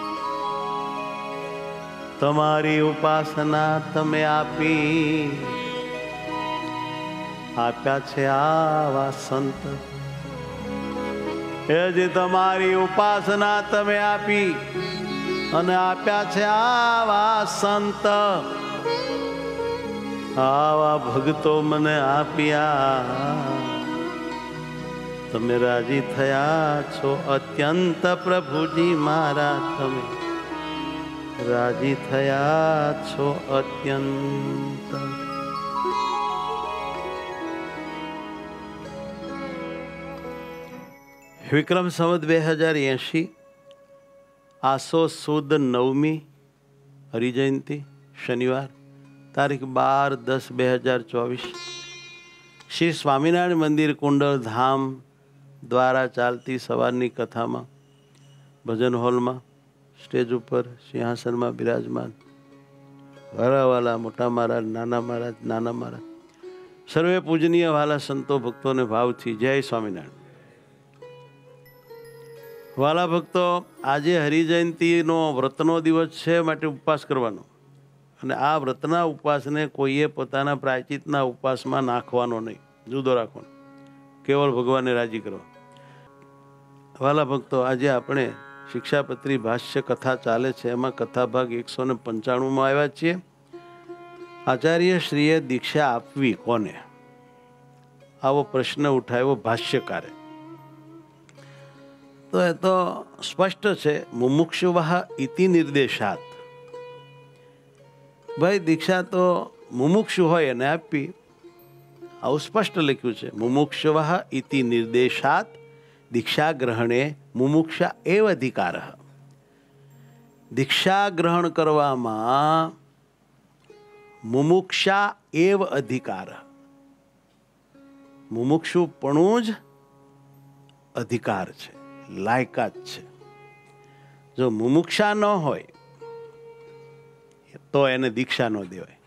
તમારી ઉપાસના તમે આપી, આપ્યા છે આવા સંત. એ જ તમારી ઉપાસના તમે આપી અને આપ્યા છે આવા સંત. આવા ભક્તો મને આપ્યા, તમે રાજી થયા છો અત્યંત પ્રભુજી મારા. તમે રાજી થયા છો અત્યંત. વિક્રમ સંવત બે હજાર એંશી આસો સુદ નવમી હરિજયંતિ શનિવાર તારીખ બાર દસ બે હજાર ચોવીસ શ્રી સ્વામિનારાયણ મંદિર કુંડળ ધામ દ્વારા ચાલતી સવારની કથામાં ભજન હોલમાં સ્ટેજ ઉપર સિંહાસનમાં બિરાજમાન વારાવાલા મોટા મહારાજ, નાના મહારાજ, નાના મહારાજ, સર્વે પૂજનીય વાલા સંતો ભક્તોને ભાવથી જય સ્વામિનારાયણ. વાલા ભક્તો, આજે હરિજયંતિનો વ્રતનો દિવસ છે, માટે ઉપવાસ કરવાનો. અને આ વ્રતના ઉપવાસને કોઈએ પોતાના પ્રાયચિતના ઉપવાસમાં નાખવાનો નહીં, જુદો રાખવાનો, કેવળ ભગવાનને રાજી કરવા. વાલા ભક્તો, આજે આપણે શિક્ષાપત્રી ભાષ્ય કથા ચાલે છે, એમાં કથા ભાગ એકસો ને પંચાણુંમાં આવ્યા છીએ. આચાર્ય શ્રીએ દીક્ષા આપવી કોને, આવો પ્રશ્ન ઉઠાવ્યો ભાષ્યકારે. તો એ તો સ્પષ્ટ છે, મુમુક્ષુવઃ ઇતિ નિર્દેશાત. ભાઈ, દીક્ષા તો મુમુક્ષુ હોય એને આપી, આવું સ્પષ્ટ લખ્યું છે. મુમુક્ષુવઃ ઇતિ નિર્દેશાત દીક્ષા ગ્રહણે મુમુક્ષા એવ અધિકાર. દીક્ષા ગ્રહણ કરવામાં મુમુક્ષા એવ અધિકાર, મુમુક્ષુપણું જ અધિકાર છે, લાયકાત છે. જો મુમુક્ષા ન હોય તો એને દીક્ષા ન દેવાય.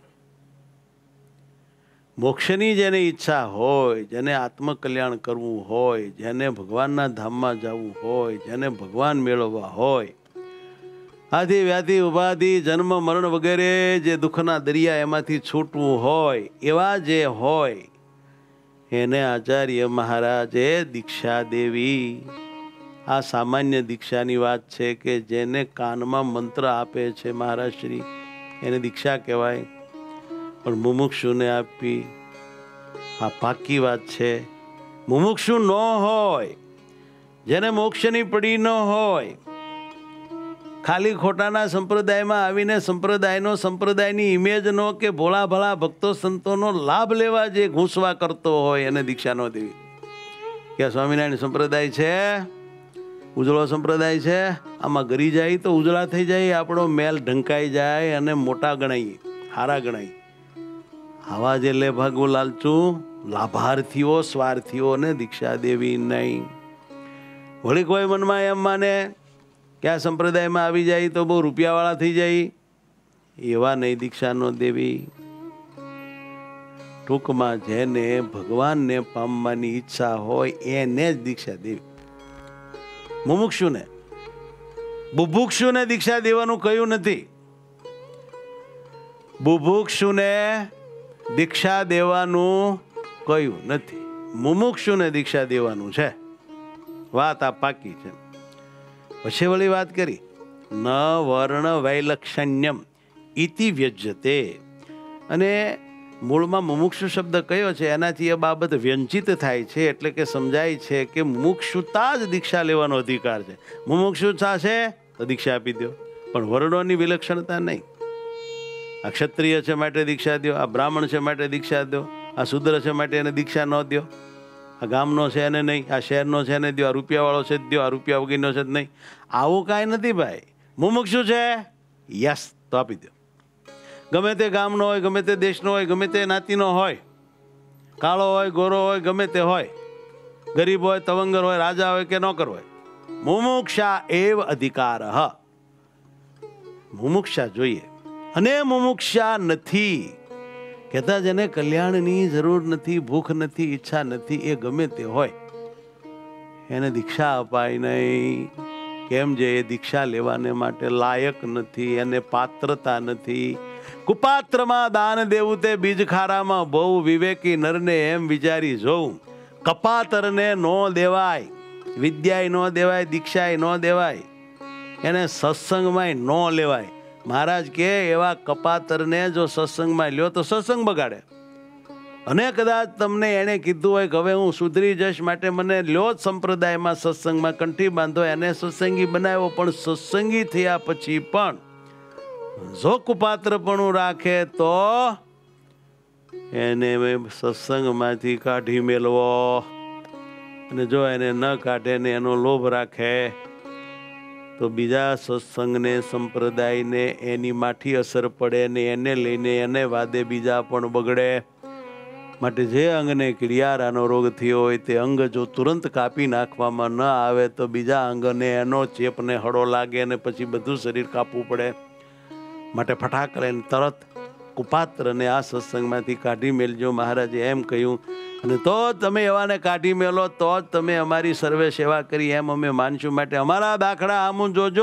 મોક્ષની જેને ઈચ્છા હોય, જેને આત્મકલ્યાણ કરવું હોય, જેને ભગવાનના ધામમાં જવું હોય, જેને ભગવાન મેળવવા હોય, આદિ વ્યાધિ ઉપાધિ જન્મ મરણ વગેરે જે દુઃખના દરિયા એમાંથી છૂટવું હોય, એવા જે હોય એને આચાર્ય મહારાજે દીક્ષા દેવી. આ સામાન્ય દીક્ષાની વાત છે કે જેને કાનમાં મંત્ર આપે છે મહારાજ શ્રી, એને દીક્ષા કહેવાય. પણ મુમુક્ષુને આપી, આ પાકી વાત છે. મુમુક્ષુ ન હોય, જેને મોક્ષની પડી ન હોય, ખાલી ખોટાના સંપ્રદાયમાં આવીને સંપ્રદાયનો સંપ્રદાયની ઇમેજનો કે ભોળા ભલા ભક્તો સંતોનો લાભ લેવા જે ઘૂસવા કરતો હોય એને દીક્ષા ન દેવી. કે સ્વામિનારાયણ સંપ્રદાય છે, ઉજળો સંપ્રદાય છે, આમાં ગરી જાય તો ઉજળા થઈ જાય, આપણો મેલ ઢંકાઈ જાય અને મોટા ગણાય, હારા ગણાય. આવા જે લે ભાગવું લાલચું લાભાર્થીઓ સ્વાર્થીઓને દીક્ષા દેવી નહીં. વળી કોઈ મનમાં એમ માને કે આ સંપ્રદાયમાં આવી જાય તો બહુ રૂપિયાવાળા થઈ જાય, એવા નહીં દીક્ષા ન દેવી. ટૂંકમાં જેને ભગવાનને પામવાની ઈચ્છા હોય એને જ દીક્ષા દેવી. મુમુક્ષુને બુભુક્ષુને દીક્ષા દેવાનું કહ્યું નથી. બુભુક્ષુને દીક્ષા દેવાનું કહ્યું નથી, મુમુક્ષુને દીક્ષા દેવાનું છે. વાત આ પાકી છે. પછી વળી વાત કરી ન વર્ણ વૈલક્ષણ્યમ ઇતિ વ્યજ્યતે, અને મૂળમાં મુમુક્ષુ શબ્દ કયો છે એનાથી એ બાબત વ્યંજિત થાય છે, એટલે કે સમજાય છે કે મુમુક્ષુતા જ દીક્ષા લેવાનો અધિકાર છે. મુમુક્ષુતા છે તો દીક્ષા આપી દો, પણ વર્ણોની વિલક્ષણતા નહીં. આ ક્ષત્રિય છે માટે દીક્ષા દો, આ બ્રાહ્મણ છે માટે દીક્ષા દો, આ શુદ્ર છે માટે એને દીક્ષા ન દો, આ ગામનો છે એને નહીં, આ શહેરનો છે એને દો, આ રૂપિયાવાળો છે જ દો, આ રૂપિયા વગરનો છે જ નહીં. આવું કાંઈ નથી ભાઈ. મુમુક્ષુ છે યસ તો આપી દો. ગમે તે ગામનો હોય, ગમે તે દેશનો હોય, ગમે તે નાતીનો હોય, કાળો હોય ગોરો હોય ગમે તે હોય, ગરીબ હોય તવંગર હોય, રાજા હોય કે નોકર હોય, મુમુક્ષા એવ અધિકાર. મુમુક્ષા જોઈએ. અને મુમુક્ષા નથી કહેતા જેને કલ્યાણની જરૂર નથી, ભૂખ નથી, ઈચ્છા નથી, એ ગમે તે હોય એને દીક્ષા અપાય નહીં. કેમ જે એ દીક્ષા લેવાને માટે લાયક નથી, એને પાત્રતા નથી. કુપાત્રમાં દાન દેવું તે બીજ ખારામાં બહુ વિવેકી નરને એમ વિચારી જોઉં. કપાતરને નો દેવાય, વિદ્યાય નો દેવાય, દીક્ષાય નો દેવાય, એને સત્સંગમાંય નો લેવાય. મહારાજ કે એવા કપાતરને જો સત્સંગમાં લ્યો તો સત્સંગ બગાડે. અને કદાચ તમને એણે કીધું હોય કે હવે હું સુધરી જઈશ માટે મને લ્યો જ સંપ્રદાયમાં સત્સંગમાં કંઠી બાંધો, એને સત્સંગી બનાવ્યો, પણ સત્સંગી થયા પછી પણ જો કુપાત્રપણું રાખે તો એને સત્સંગમાંથી કાઢી મેળવો. અને જો એને ન કાઢે ને એનો લોભ રાખે તો બીજા સત્સંગને સંપ્રદાયને એની માઠી અસર પડે ને એને લઈને એને વાદે બીજા પણ બગડે. માટે જે અંગને કિડિયારાનો રોગ થયો હોય તે અંગ જો તુરંત કાપી નાખવામાં ન આવે તો બીજા અંગને એનો ચેપને હળો લાગે અને પછી બધું શરીર કાપવું પડે. માટે ફટાક લઈને તરત કુપાત્રને આ સત્સંગમાંથી કાઢી મેલજો, મહારાજે એમ કહ્યું. અને તો તમે એવાને કાઢી મેલો તો જ તમે અમારી સર્વે સેવા કરી એમ અમે માનશું. માટે અમારા દાખલા આમું જોજો,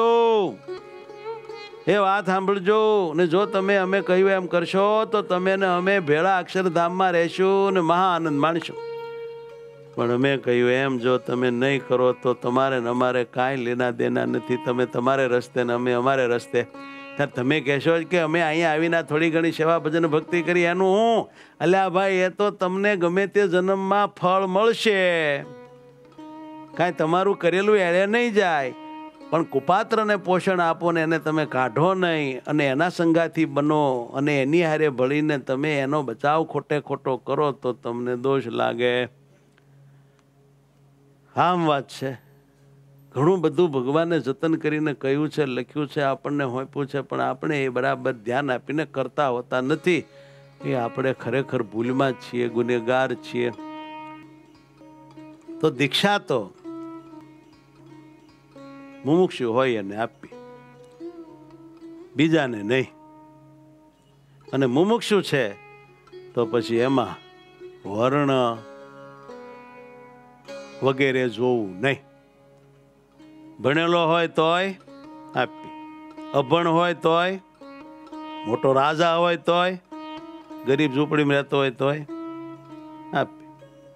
એ વાત સાંભળજો. ને જો તમે અમે કહ્યું એમ કરશો તો તમે ને અમે ભેળા અક્ષરધામમાં રહેશું ને મહા આનંદ માણશું. પણ અમે કહ્યું એમ જો તમે નહીં કરો તો તમારે ને અમારે કાંઈ લેના દેના નથી. તમે તમારે રસ્તે ને અમે અમારે રસ્તે. ત્યારે તમે કહેશો કે અમે અહીંયા આવીને થોડી ઘણી સેવા ભજન ભક્તિ કરી એનું હું અલ્યા ભાઈ, એ તો તમને ગમે તે જન્મમાં ફળ મળશે, કાંઈ તમારું કરેલું એળે નહીં જાય. પણ કુપાત્રને પોષણ આપો ને એને તમે કાઢો નહીં અને એના સંગાથી બનો અને એની હારે ભળીને તમે એનો બચાવ ખોટે ખોટો કરો તો તમને દોષ લાગે. આમ વાત છે. ઘણું બધું ભગવાને જતન કરીને કહ્યું છે, લખ્યું છે, આપણને હોંપ્યું છે, પણ આપણે એ બરાબર ધ્યાન આપીને કરતા હોતા નથી. એ આપણે ખરેખર ભૂલમાં જ છીએ, ગુનેગાર છીએ. તો દીક્ષા તો મુમુક્ષુ હોય એને આપી, બીજાને નહીં. અને મુમુક્ષુ છે તો પછી એમાં વર્ણ વગેરે જોવું નહીં. ભણેલો હોય તોય આપી, અભણ હોય તોય, મોટો રાજા હોય તોય, ગરીબ ઝૂંપડીમાં રહેતો હોય તોય આપી.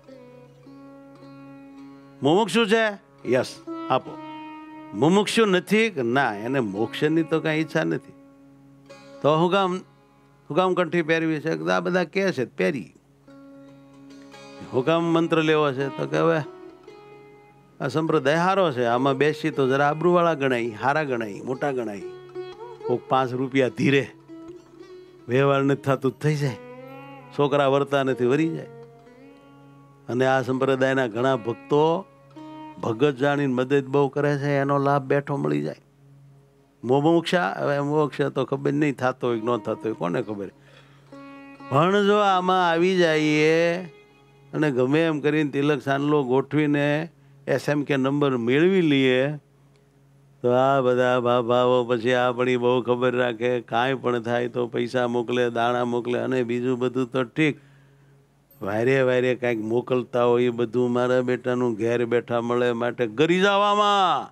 મુમુક્ષુ છે યસ આપો. મુમુક્ષુ નથી કે ના, એને મોક્ષની તો કાંઈ ઈચ્છા નથી તો હું કામ હું કામ કંઠી પહેરવી છે? આ બધા કહે છે પહેરી. હું કામ મંત્ર લેવો છે? તો કે હવે આ સંપ્રદાય સારો છે, આમાં બેસી તો જરા આબરૂવાળા ગણાય, હારા ગણાય, મોટા ગણાય. કોઈક પાંચ રૂપિયા ધીરે વ્યવહાર નથી થતું થઈ જાય, છોકરા વર્તા નથી વરી જાય. અને આ સંપ્રદાયના ઘણા ભક્તો ભગત જાણીને મદદ બહુ કરે છે, એનો લાભ બેઠો મળી જાય. મોમોક્ષા હવે મોક્ષ તો ખબર નહીં થતો હોય કે ન થતો હોય, કોને ખબર. પણ જો આમાં આવી જઈએ અને ગમે એમ કરીને તિલક સાંડલો ગોઠવીને એસ એમ કે નંબર મેળવી લઈએ તો આ બધા ભાભાઓ પછી આપણી બહુ ખબર રાખે, કાંઈ પણ થાય તો પૈસા મોકલે, દાણા મોકલે, અને બીજું બધું તો ઠીક, વારે વારે કાંઈક મોકલતા હોય એ બધું મારા બેટાનું ઘેર બેઠા મળે, માટે ગરી જવામાં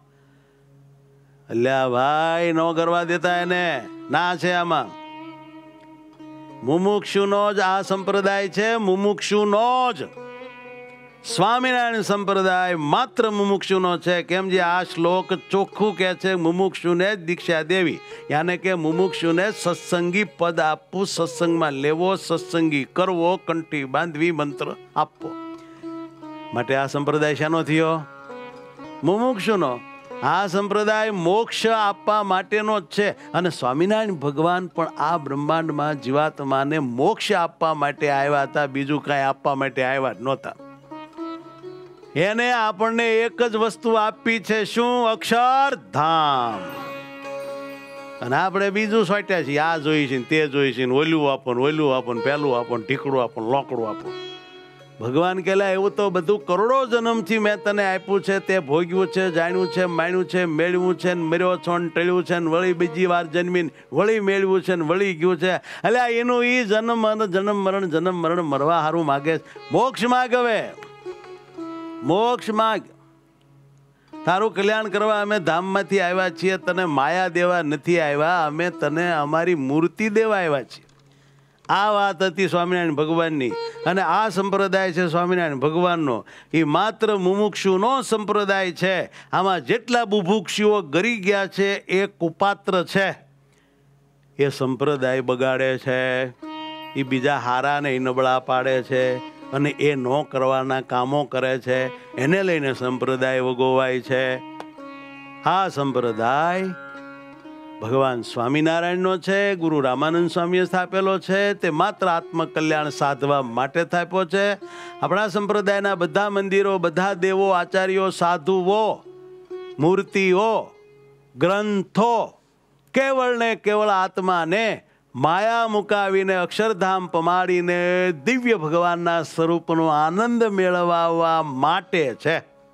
અલ્યા ભાઈ ન કરવા દેતા એને, ના છે આમાં. મુમુક્ષુનો જ આ સંપ્રદાય છે, મુમુક્ષુનો જ. સ્વામિનારાયણ સંપ્રદાય માત્ર મુમુક્ષુનો છે. કેમ જે આ શ્લોક ચોખ્ખું કહે છે મુમુક્ષુને જ દીક્ષા દેવી, યાને કે મુમુક્ષુને સત્સંગી પદ આપવું, સત્સંગમાં લેવો, સત્સંગી કરવો, કંઠી બાંધવી, મંત્ર આપવો. માટે આ સંપ્રદાય શાનો થયો? મુમુક્ષુનો. આ સંપ્રદાય મોક્ષ આપવા માટેનો જ છે. અને સ્વામિનારાયણ ભગવાન પણ આ બ્રહ્માંડમાં જીવાત્માને મોક્ષ આપવા માટે આવ્યા હતા, બીજું કાંઈ આપવા માટે આવ્યા જ નહોતા. એને આપણને એક જ વસ્તુ આપી છે, શું? અક્ષરધામ. અને આપણે બીજું સોટ્યા છીએ, આ જોઈ છે તે જોઈ છે, ઓલું આપો ને ઓલું આપો ને પેલું આપો ને ઢીકડું આપો ને લોકડું આપો. ભગવાન કહેલા એવું તો બધું કરોડો જન્મથી મેં તને આપ્યું છે, તે ભોગ્યું છે, જાણ્યું છે, માન્યું છે, મેળવ્યું છે, મર્યો છો ને ટળ્યું છે, ને વળી બીજી વાર જન્મીને વળી મેળવ્યું છે, ને વળી ગયું છે. એટલે એનું ઈ જન્મ મરણ જન્મ મરણ જન્મ મરણ મરવા હારું માગે, મોક્ષ માગ. હવે મોક્ષ માગ, તારું કલ્યાણ કરવા અમે ધામમાંથી આવ્યા છીએ, તને માયા દેવા નથી આવ્યા, અમે તને અમારી મૂર્તિ દેવા આવ્યા છીએ. આ વાત હતી સ્વામિનારાયણ ભગવાનની. અને આ સંપ્રદાય છે સ્વામિનારાયણ ભગવાનનો, એ માત્ર મુમુક્ષુનો સંપ્રદાય છે. આમાં જેટલા બુભુક્ષુઓ ગરી ગયા છે એ કુપાત્ર છે, એ સંપ્રદાય બગાડે છે, એ બીજા હારાને નબળા પાડે છે, અને એ ન કરવાના કામો કરે છે. એને લઈને સંપ્રદાય વગોવાય છે. આ સંપ્રદાય ભગવાન સ્વામિનારાયણનો છે, ગુરુ રામાનંદ સ્વામીએ સ્થાપેલો છે. તે માત્ર આત્મકલ્યાણ સાધવા માટે સ્થાપ્યો છે. આપણા સંપ્રદાયના બધા મંદિરો, બધા દેવો, આચાર્યો, સાધુઓ, મૂર્તિઓ, ગ્રંથો કેવળ ને કેવળ આત્માને માયા મુકાવીને અક્ષરધામ પમાડીને દિવ્ય ભગવાનના સ્વરૂપનો આનંદ મેળવવા માટે છે.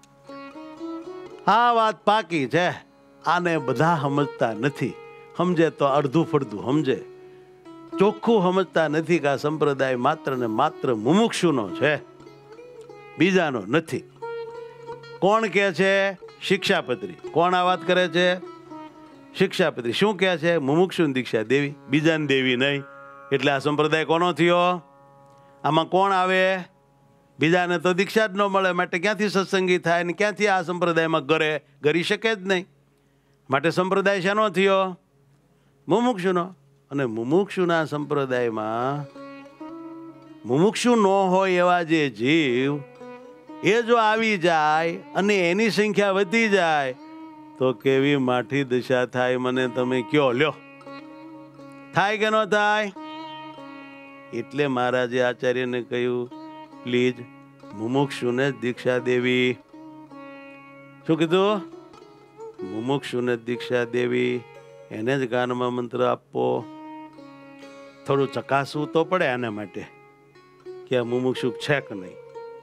આ વાત પાકી છે. આને બધા સમજતા નથી. સમજે તો અડધું ફડધું સમજે, ચોખ્ખું સમજતા નથી કે આ સંપ્રદાય માત્ર ને માત્ર મુમુક્ષુનો છે, બીજાનો નથી. કોણ કહે છે? શિક્ષાપત્રી. કોણ આ વાત કરે છે? શિક્ષાપત્રી. શું કહે છે? મુમુક્ષુની દીક્ષા દેવી, બીજાને દેવી નહીં. એટલે આ સંપ્રદાય કોનો થયો? આમાં કોણ આવે? બીજાને તો દીક્ષા જ ન મળે, માટે ક્યાંથી સત્સંગી થાય ને ક્યાંથી આ સંપ્રદાયમાં ગરે? ગરી શકે જ નહીં. માટે સંપ્રદાય શાનો થયો? મુમુક્ષુનો. અને મુમુક્ષુના સંપ્રદાયમાં મુમુક્ષુ ન હોય એવા જે જીવ એ જો આવી જાય અને એની સંખ્યા વધી જાય તો કેવી માઠી દશા થાય, મને તમે કયો. લ્યો, થાય કે ન થાય? એટલે મહારાજે આચાર્યને કહ્યું, પ્લીઝ મુમુક્ષુને દીક્ષા દેવી. શું કીધું? મુમુક્ષુને દીક્ષા દેવી, એને જ કાનમાં મંત્ર આપવો. થોડું ચકાસવું તો પડે આના માટે કે આ મુમુક્ષુ છે કે નહીં.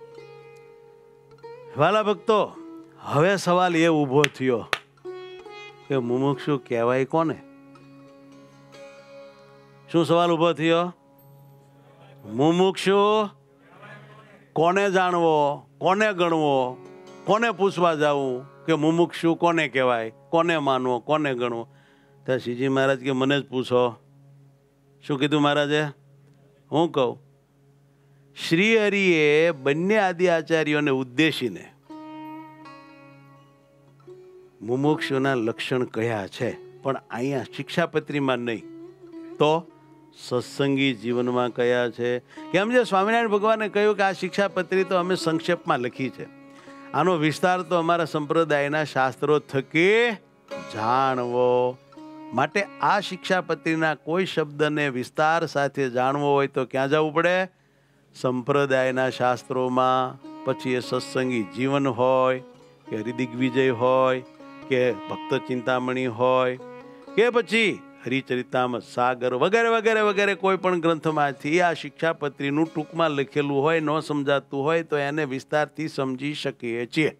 વાલા ભક્તો, હવે સવાલ એ ઊભો થયો કે મુમુક્ષુ કહેવાય કોને? શું સવાલ ઊભો થયો? મુમુક્ષુ કોને જાણવો, કોને ગણવો, કોને પૂછવા જવું કે મુમુક્ષુ કોને કહેવાય, કોને માનવો, કોને ગણવો? તો શ્રીજી મહારાજ કે મને જ પૂછો. શું કીધું મહારાજે? હું કહું, શ્રી હરિએ બંને આદિ આચાર્યોને ઉદ્દેશીને મુમુક્ષુના લક્ષણ કયા છે, પણ અહીંયા શિક્ષાપત્રીમાં નહીં, તો સત્સંગી જીવનમાં કયા છે. કેમ જે સ્વામિનારાયણ ભગવાને કહ્યું કે આ શિક્ષાપત્રી તો અમે સંક્ષેપમાં લખી છે, આનો વિસ્તાર તો અમારા સંપ્રદાયના શાસ્ત્રો થકી જાણવો. માટે આ શિક્ષાપત્રીના કોઈ શબ્દને વિસ્તાર સાથે જાણવો હોય તો ક્યાં જવું પડે? સંપ્રદાયના શાસ્ત્રોમાં. પછી એ સત્સંગી જીવન હોય કે હરિદિગ્વિજય હોય કે ભક્ત ચિંતામણી હોય કે પછી હરિચરિતામૃત સાગર વગેરે વગેરે વગેરે કોઈ પણ ગ્રંથમાંથી આ શિક્ષાપત્રીનું ટૂંકમાં લખેલું હોય, ન સમજાતું હોય તો એને વિસ્તારથી સમજી શકીએ છીએ.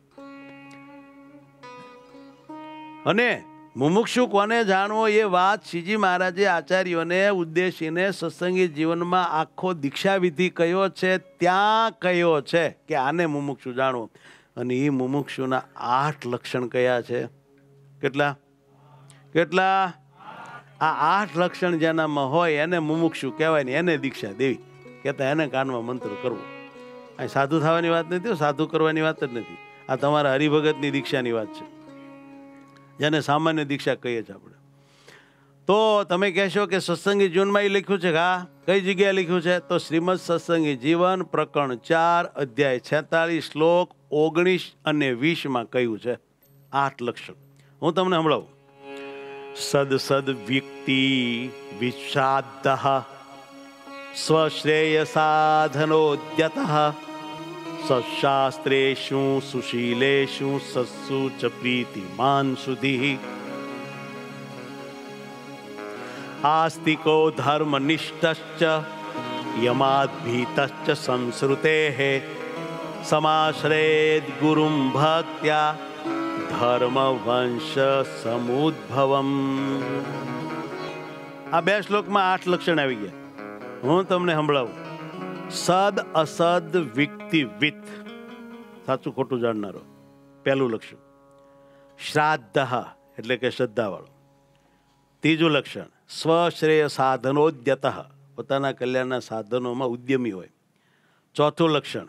અને મુમુક્ષુ કોને જાણવો એ વાત શ્રીજી મહારાજે આચાર્યોને ઉદ્દેશીને સત્સંગી જીવનમાં આખો દીક્ષાવિધિ કયો છે ત્યાં કયો છે કે આને મુમુક્ષુ જાણવો. અને એ મુમુક્ષુના આઠ લક્ષણ કયા છે? કેટલા કેટલા? આ આઠ લક્ષણ જેનામાં હોય એને મુમુક્ષુ કહેવાય ને એને દીક્ષા દેવી કહેતા, એને કાનમાં મંત્ર કરવો. આ સાધુ થવાની વાત નથી, સાધુ કરવાની વાત જ નથી. આ તમારા હરિભગતની દીક્ષાની વાત છે, જેને સામાન્ય દીક્ષા કહીએ છીએ આપણે. તો તમે કહેશો કે સત્સંગી જીવનમાં એ લખ્યું છે કે હા, કઈ જગ્યાએ લખ્યું છે? તો શ્રીમદ સત્સંગી જીવન પ્રકરણ ચાર અધ્યાય છેતાલીસ શ્લોક ઓગણીસ અને વીસમાં કહ્યું છે આઠ લક્ષણ. હું તમને સંભળાવું. સદ સદ વ્યક્તિ વિષાદ સ્વશ્રેય સાધનોદ્યત સશાસ્ત્રેષુ સુશીલેષુ સત્સુ ચ પ્રીતિમાન સુધિ આસ્તિકો ધર્મનિષ્ઠશ્ચ યમાદ્ભીતશ્ચ સંસ્રુતેઃ સમાશ્રયેદ ગુરું ભક્ત્યા ધર્મવંશ સમુદ્ભવમ. આ બે શ્લોકમાં આઠ લક્ષણ આવી ગયા. હું તમને સંભળાવું. સદ અસદ વિક્તિ વિત, સાચું ખોટું જાણનારો, પહેલું લક્ષણ. શ્રાદ્ધ એટલે કે શ્રદ્ધાવાળો. ત્રીજું લક્ષણ સ્વશ્રેય સાધનોદ્યત, પોતાના કલ્યાણના સાધનોમાં ઉદ્યમી હોય. ચોથું લક્ષણ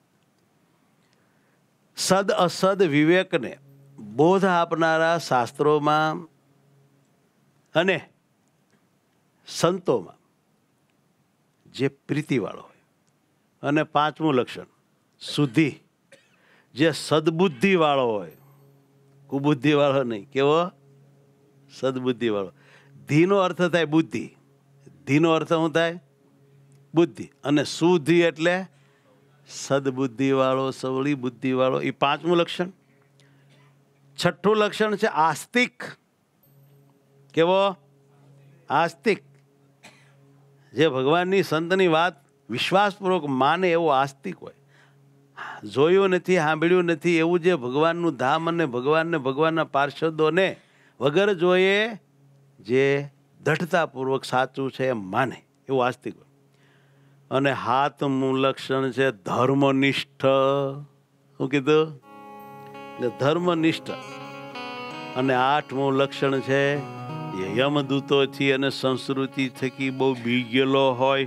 સદ અસદ વિવેકને બોધ આપનારા શાસ્ત્રોમાં અને સંતોમાં જે પ્રીતિવાળો હોય. અને પાંચમું લક્ષણ શુદ્ધિ, જે સદબુદ્ધિવાળો હોય, કુબુદ્ધિવાળો નહીં. કેવો? સદબુદ્ધિવાળો. ધીનો અર્થ થાય બુદ્ધિ, ધીનો અર્થ શું થાય? બુદ્ધિ. અને શુદ્ધિ એટલે સદબુદ્ધિવાળો, સવળી બુદ્ધિવાળો. એ પાંચમું લક્ષણ. છઠ્ઠું લક્ષણ છે આસ્તિક. કેવો? આસ્તિક, જે ભગવાનની સંતની વાત વિશ્વાસપૂર્વક માને એવો આસ્તિક હોય. જોયું નથી, સાંભળ્યું નથી એવું જે ભગવાનનું ધામ અને ભગવાનને ભગવાનના પાર્ષદોને વગર જોઈએ જે દઢતાપૂર્વક સાચું છે એમ માને એવું આસ્તિક હોય. અને હાથમું લક્ષણ છે ધર્મનિષ્ઠ. શું કીધું? ધર્મનિષ્ઠ. અને આઠમું લક્ષણ છે યમદૂતોથી અને સંસ્કૃતિ થકી બહુ બીગેલો હોય,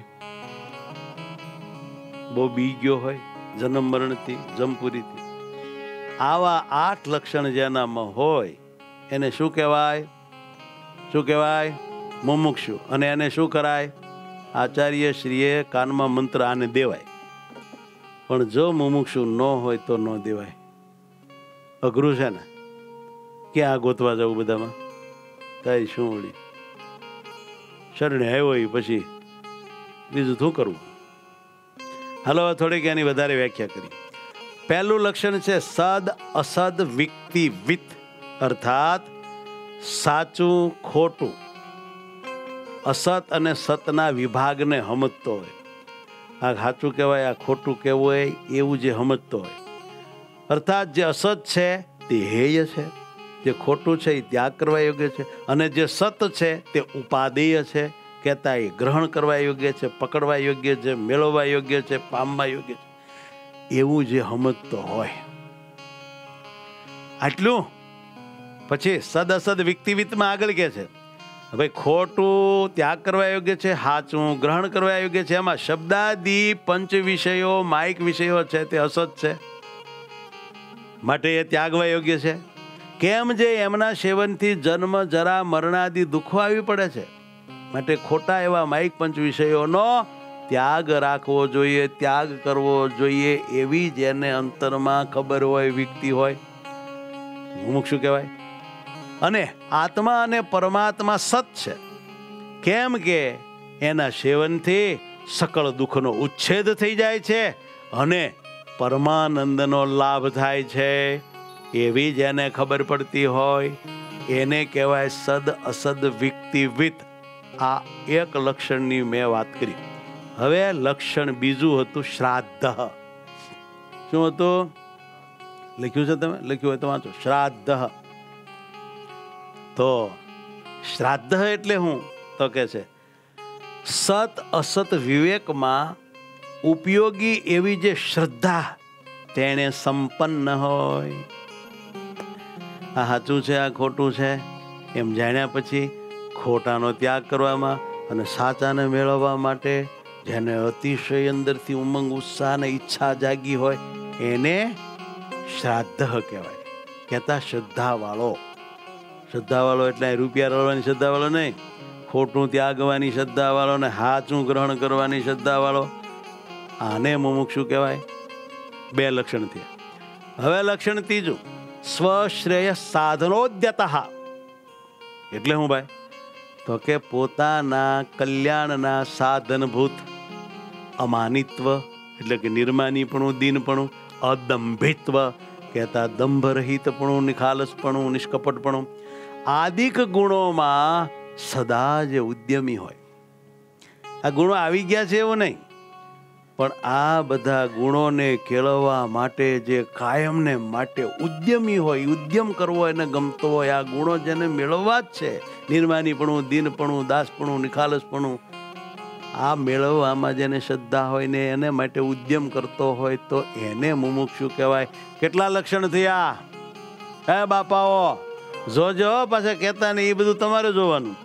બહુ બીગ્યો હોય, જન્મ મરણથી, જમપુરીથી. આવા આઠ લક્ષણ જેનામાં હોય એને શું કહેવાય? શું કહેવાય? મુમુક્ષુ. અને એને શું કરાય? આચાર્ય શ્રીએ કાનમાં મંત્ર આને દેવાય. પણ જો મુમુક્ષુ ન હોય તો ન દેવાય. અઘરું છે ને. ક્યાં ગોતવા જવું બધામાં? કઈ શું વળી શરણે આવ્યો પછી બીજું શું કરવું? હાલો થોડીક એની વધારે વ્યાખ્યા કરી. પહેલું લક્ષણ છે સદ અસદ વિક્તિ વિત, અર્થાત સાચું ખોટું, અસત અને સતના વિભાગને સમજતો હોય. આ સાચું કહેવાય, આ ખોટું કહેવું હોય એવું જે સમજતો હોય. અર્થાત જે અસત છે તે હેય છે, જે ખોટું છે એ ત્યાગ કરવા યોગ્ય છે, અને જે સત છે તે ઉપાદેય છે, કહેતા એ ગ્રહણ કરવા યોગ્ય છે, પકડવા યોગ્ય છે, મેળવવા યોગ્ય છે, પામવા યોગ્ય છે, એવું જે સમજતો હોય. આટલું પછી સદ અસદ વિક્તિવિતમાં આગળ કે છે ભાઈ ખોટું ત્યાગ કરવા યોગ્ય છે, સાચું ગ્રહણ કરવા યોગ્ય છે. એમાં શબ્દાદી પંચ વિષયો, માઇક વિષયો છે તે અસત છે, માટે એ ત્યાગવા યોગ્ય છે. કેમ? જે એમના સેવનથી જન્મ જરા મરણાદી દુઃખો આવી પડે છે, માટે ખોટા એવા માઇક પંચ વિષયોનો ત્યાગ રાખવો જોઈએ, ત્યાગ કરવો જોઈએ. એવી જેને અંતરમાં ખબર હોય, વિકતી હોય, મુમુક્ષુ કહેવાય. અને આત્મા અને પરમાત્મા સત છે. કેમ કે એના સેવનથી સકળ દુઃખનો ઉચ્છેદ થઈ જાય છે અને પરમાનંદનો લાભ થાય છે. એવી જેને ખબર પડતી હોય એને કહેવાય સદ અસદ વિકતિ વિત. આ એક લક્ષણની મેં વાત કરી. હવે લક્ષણ બીજું હતું શ્રાદ્ધ. શું હતું? લખ્યું છે તમે? લખ્યું હોય તો વાંચો. શ્રાદ્ધ. તો શ્રાદ્ધ એટલે હું તો કે છે સત અસત વિવેકમાં ઉપયોગી એવી જે શ્રદ્ધા તેને સંપન્ન હોય. આ સાચું છે, આ ખોટું છે એમ જાણ્યા પછી ખોટાનો ત્યાગ કરવામાં અને સાચાને મેળવવા માટે જેને અતિશય અંદરથી ઉમંગ ઉત્સાહ અને ઈચ્છા જાગી હોય એને શ્રાદ્ધ કહેવાય. કહેતા શ્રદ્ધાવાળો. શ્રદ્ધાવાળો એટલે રૂપિયા રળવાની શ્રદ્ધાવાળો નહીં, ખોટું ત્યાગવાની શ્રદ્ધાવાળો ને હાચું ગ્રહણ કરવાની શ્રદ્ધાવાળો. આને મુમુક્ષુ કહેવાય. બે લક્ષણ થયા. હવે લક્ષણ ત્રીજું સ્વશ્રેય સાધનોદ્યત. એટલે હું ભાઈ તો કે પોતાના કલ્યાણના સાધનભૂત અમાનિત્વ એટલે કે નિર્માનીપણું, દીનપણું, અદંભિત્વ કહેતા દંભરહિતપણું, નિખાલસપણું, નિષ્કપટપણું આદિક ગુણોમાં સદા જે ઉદ્યમી હોય. આ ગુણો આવી ગયા છે એવું નહીં, પણ આ બધા ગુણોને કેળવવા માટે જે કાયમને માટે ઉદ્યમી હોય, ઉદ્યમ કરવો એને ગમતો હોય, આ ગુણો જેને મેળવવા જ છે, નિર્માનીપણું, દીનપણું, દાસપણું, નિખાલસપણું, આ મેળવવામાં જેને શ્રદ્ધા હોય ને એને માટે ઉદ્યમ કરતો હોય તો એને મુમુક્ષુ કહેવાય. કેટલા લક્ષણ થયા હે બાપાઓ? જોજો પાછા કહેતા નહીં, એ બધું તમારે જોવાનું.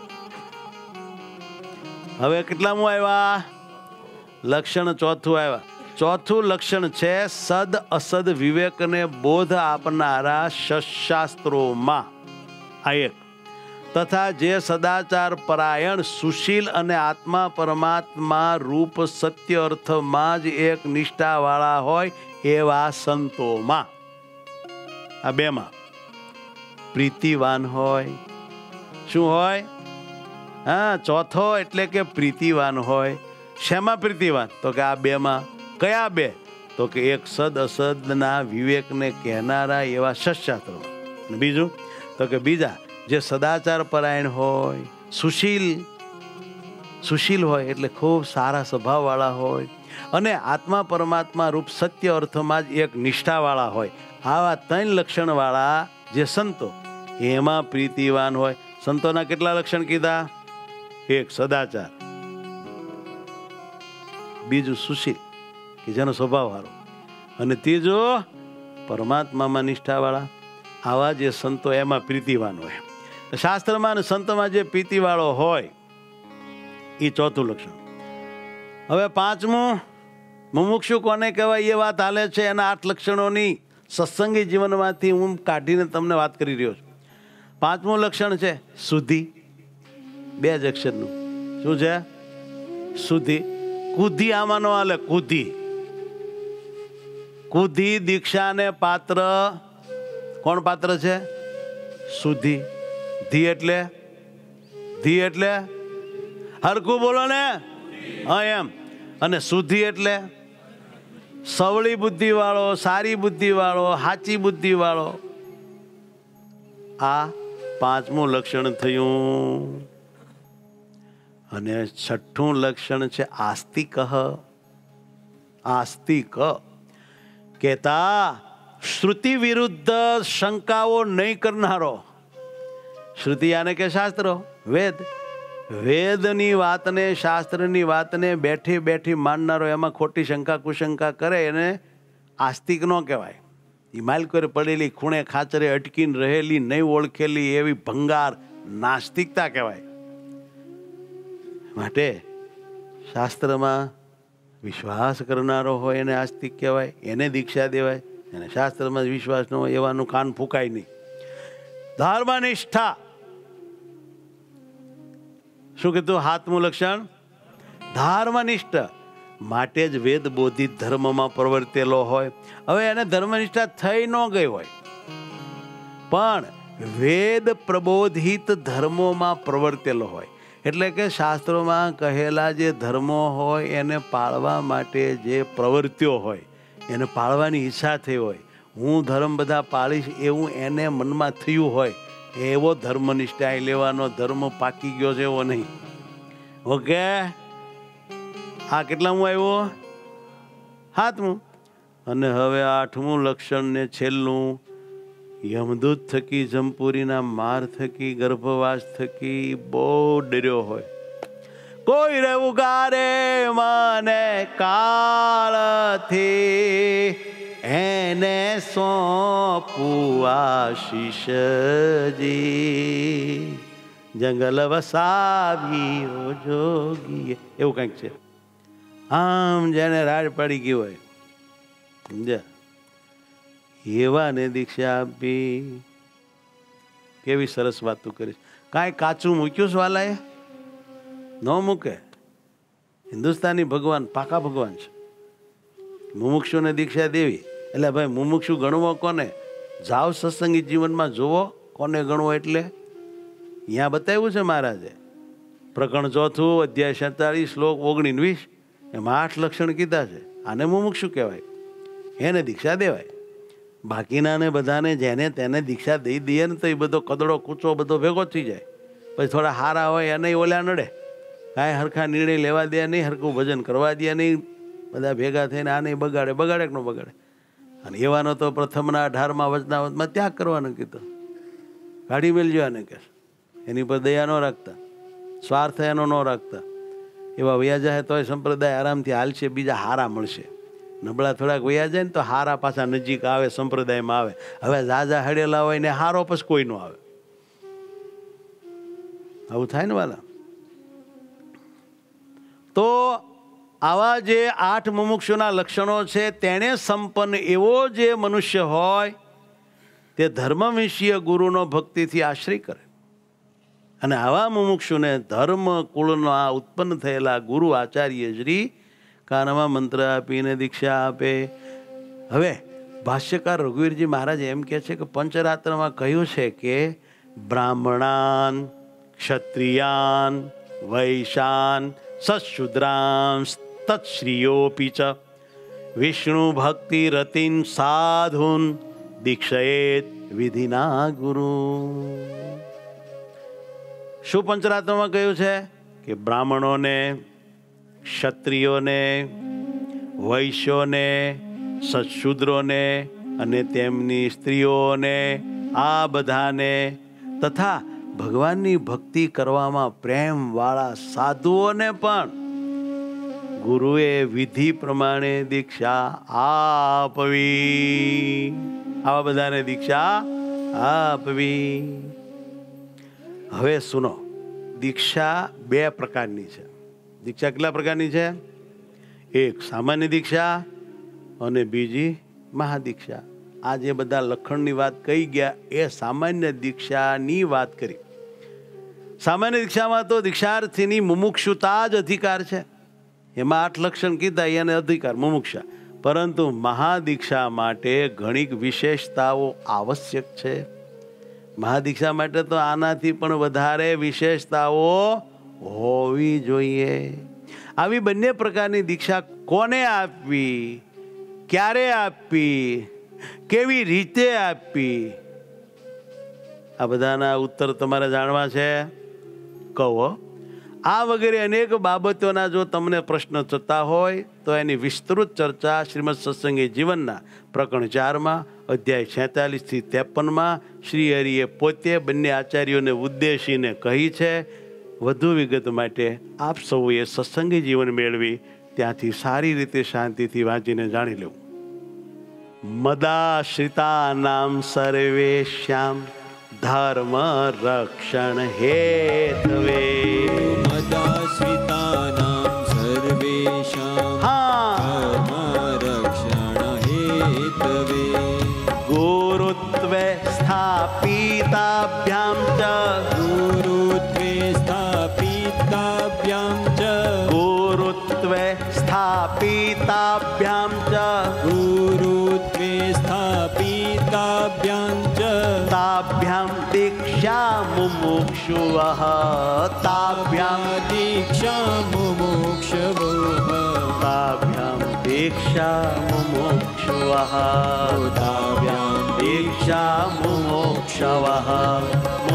હવે કેટલામું આવ્યા? લક્ષણ ચોથું આવ્યા. ચોથું લક્ષણ છે સદ અસદ વિવેકને બોધ આપનારા શાસ્ત્રોમાં આ એક, તથા જે સદાચાર પરાયણ સુશીલ અને આત્મા પરમાત્મા રૂપ સત્ય અર્થમાં જ એક નિષ્ઠાવાળા હોય એવા સંતોમાં. આ બેમાં પ્રીતિવાન હોય. શું હોય? હા, ચોથો એટલે કે પ્રીતિવાન હોય. શેમાં પ્રીતિવાન? તો કે આ બેમાં. કયા બે? તો કે એક સદ અસદના વિવેકને કહેનારા એવા સત્શાસ્ત્રોમાં. બીજું તો કે બીજા જે સદાચાર પરાયણ હોય, સુશીલ સુશીલ હોય એટલે ખૂબ સારા સ્વભાવવાળા હોય અને આત્મા પરમાત્મા રૂપ સત્ય અર્થમાં જ એક નિષ્ઠાવાળા હોય. આવા ત્રણ લક્ષણવાળા જે સંતો એમાં પ્રીતિવાન હોય. સંતોના કેટલા લક્ષણ કીધા? એક સદાચાર, બીજું સુશીલ કે જેનો સ્વભાવ સારો, અને ત્રીજું પરમાત્મામાં નિષ્ઠાવાળા. આવા જે સંતો એમાં પ્રીતિવાન હોય. શાસ્ત્રમાં અને સંતમાં જે પ્રીતિવાળો હોય એ ચોથું લક્ષણ. હવે પાંચમું મુમુક્ષુ કોને કહેવાય એ વાત હાલે છે. એના આઠ લક્ષણોની સત્સંગી જીવનમાંથી હું કાઢીને તમને વાત કરી રહ્યો છું. પાંચમું લક્ષણ છે શુદ્ધિ. બે જ અક્ષરનું. શું છે? શુદ્ધિ. કુધી આમાં નો હાલે. કુધી કુધી દીક્ષાને પાત્ર કોણ પાત્ર છે? શુદ્ધિ. ધી એટલે ધી એટલે હરખું બોલો ને. હા એમ. અને શુદ્ધિ એટલે સવળી બુદ્ધિ વાળો, સારી બુદ્ધિ વાળો, સાચી બુદ્ધિ વાળો. આ પાંચમું લક્ષણ થયું. અને છઠ્ઠું લક્ષણ છે આસ્તિક. આસ્તિક કહેતા શ્રુતિ વિરુદ્ધ શંકાઓ નહીં કરનારો. શ્રુતિ આને કે શાસ્ત્રો, વેદ. વેદની વાતને, શાસ્ત્રની વાતને બેઠી બેઠી માનનારો, એમાં ખોટી શંકા કુશંકા કરે એને આસ્તિક ન કહેવાય. હિમાલ કરે પડેલી ખૂણે ખાચરે અટકીને રહેલી નહીં ઓળખેલી એવી ભંગાર નાસ્તિકતા કહેવાય. માટે શાસ્ત્રમાં વિશ્વાસ કરનારો હોય એને આસ્તિક કહેવાય, એને દીક્ષા દેવાય. અને શાસ્ત્રમાં વિશ્વાસ ન હોય એવાનું કાન ફૂંકાય નહીં. ધર્મનિષ્ઠા. શું કીધું? હાથમું લક્ષણ ધર્મનિષ્ઠ. માટે જ વેદ બોધિત ધર્મમાં પ્રવર્તેલો હોય. હવે એને ધર્મનિષ્ઠા થઈ ન ગઈ હોય પણ વેદ પ્રબોધિત ધર્મોમાં પ્રવર્તેલો હોય. એટલે કે શાસ્ત્રોમાં કહેલા જે ધર્મો હોય એને પાળવા માટે જે પ્રવૃત્તિઓ હોય, એને પાળવાની ઈચ્છા થઈ હોય, હું ધર્મ બધા પાળીશ એવું એને મનમાં થયું હોય, એવો ધર્મ નિષ્ઠા લેવાનો, ધર્મ પાકી ગયો છે એવો નહીં. ઓકે, આ કેટલામું આવ્યું? સાતમું. અને હવે આઠમું લક્ષણ ને છેલ્લું, યમદૂત થકી જમપુરીના માર થકી ગર્ભવાસ થકી બહુ ડર્યો હોય. કોઈ રે ઉગારે મને કાળથી, એને સોંપું આશીષજી, જંગલ વસાવ્યો જોગીએ, એવું કંઈક છે. આમ જેને રાડ પડી ગઈ હોય સમજ્યા, એવાને દીક્ષા આપી. કેવી સરસ વાતો કરીશ. કાંઈ કાચું મૂક્યું છે વાલાએ? ન મૂકે. હિન્દુસ્તાની ભગવાન પાકા ભગવાન છે. મુમુક્ષુને દીક્ષા દેવી એટલે ભાઈ મુમુક્ષુ ગણવો કોને? જાઓ સત્સંગી જીવનમાં જોવો કોને ગણવો. એટલે અહીંયા બતાવ્યું છે મહારાજે. પ્રકરણ ચોથું અધ્યાય સેતાળીસ શ્લોક ઓગણીસ એમાં આઠ લક્ષણ કીધા છે. આને મુમુક્ષુ કહેવાય, એને દીક્ષા દેવાય. બાકીનાને બધાને જેને તેને દીક્ષા દઈ દઈએ ને તો એ બધો કદડો કૂચો બધો ભેગો થઈ જાય. પછી થોડા હારા હોય એને ઓલા નડે, કાંઈ હરખા નિર્ણય લેવા દે નહીં, હરખું ભજન કરવા દે નહીં, બધા ભેગા થઈને આને બગાડે બગાડે કે ન બગાડે. અને એવાનો તો પ્રથમના અઢારમાં વચનાવતમાં ત્યાગ કરવાનો કીધો. કાઢી મેલજો આને કે એની પર દયા ન રાખતા, સ્વાર્થ એનો ન રાખતા. એવા વયા જાય તોય સંપ્રદાય આરામથી હાલશે, બીજા હારા મળશે. નબળા થોડાક વયા જાય ને તો હારા પાછા નજીક આવે, સંપ્રદાયમાં આવે. હવે ઝાઝા હડેલા હોય ને હારો પછી કોઈ નો આવે. આવું થાય ને વાલા. તો આવા જે આઠ મુમુક્ષુના લક્ષણો છે તેને સંપન્ન એવો જે મનુષ્ય હોય તે ધર્મવિષય ગુરુનો ભક્તિથી આશ્રય કરે. અને આવા મુમુક્ષુને ધર્મ કુળના ઉત્પન્ન થયેલા ગુરુ આચાર્ય શ્રી કાનમાં મંત્ર આપીને દીક્ષા આપે. હવે ભાષ્યકાર રઘુવીરજી મહારાજ એમ કહે છે કે પંચરાત્રમાં કહ્યું છે કે બ્રાહ્મણાન, ક્ષત્રિયાન, વૈશાન, સશુદ્રાં તત્શ્રીયોપી ચ વિષ્ણુ ભક્તિ રતિન સાધુન દીક્ષયેત વિધિના ગુરુ. શું પંચરાત્રમાં કહ્યું છે કે બ્રાહ્મણોને, ક્ષત્રિયોને, વૈશ્યોને, સત્શુદ્રોને અને તેમની સ્ત્રીઓને, આ બધાને તથા ભગવાનની ભક્તિ કરવામાં પ્રેમવાળા સાધુઓને પણ ગુરુએ વિધિ પ્રમાણે દીક્ષા આપવી. આવા બધાને દીક્ષા આપવી. હવે સુનો, દીક્ષા બે પ્રકારની છે. દીક્ષા કેટલા પ્રકારની છે? એક સામાન્ય દીક્ષા અને બીજી મહાદીક્ષા. આ જે બધા લખણની વાત કહી ગયા એ સામાન્ય દીક્ષાની વાત કરી. સામાન્ય દીક્ષામાં તો દીક્ષાર્થીની મુમુક્ષુતા જ અધિકાર છે. એમાં આઠ લક્ષણ કીધા એને અધિકાર મુમુક્ષા. પરંતુ મહાદીક્ષા માટે ઘણી વિશેષતાઓ આવશ્યક છે. મહાદીક્ષા માટે તો આનાથી પણ વધારે વિશેષતાઓ હોવી જોઈએ. આવી બંને પ્રકારની દીક્ષા કોને આપવી, ક્યારે આપવી, કેવી રીતે આપવી, આ બધાના ઉત્તર તમારે જાણવા છે. કહો. આ વગેરે અનેક બાબતોના જો તમને પ્રશ્ન થતા હોય તો એની વિસ્તૃત ચર્ચા શ્રીમદ સત્સંગી જીવનના પ્રકરણ ચારમાં અધ્યાય છેતાલીસથી ત્રેપનમાં શ્રી હરિએ પોતે બંને આચાર્યોને ઉદ્દેશીને કહી છે. વધુ વિગત માટે આપ સૌએ સત્સંગી જીવન મેળવી ત્યાંથી સારી રીતે શાંતિથી વાંચીને જાણી લેવું. મદાશ્રિતા નામ સર્વેશ્યામ ધર્મ રક્ષણ હેતવે. મદાશ્રિતાનાં સર્વેષાં ધર્મ રક્ષણ હેતવે. ગુરુત્વે સ્થાપિતાભ્યામ ચ ગુરુત્વે સ્થાપિતાભ્યામ ચ ગુરુત્વે સ્થાપિતાભ્યામ ચ ગુરુત્વે સ્થાપિતાભ્યામ ચ તાભ્યામ દીક્ષા મુમુક્ષુઃ. તાભ્યામ દીક્ષા મુમુક્ષવઃ. તાભ્યામ દીક્ષા મુમુક્ષુઃ. તાભ્યામ દીક્ષા મુમુક્ષવઃ.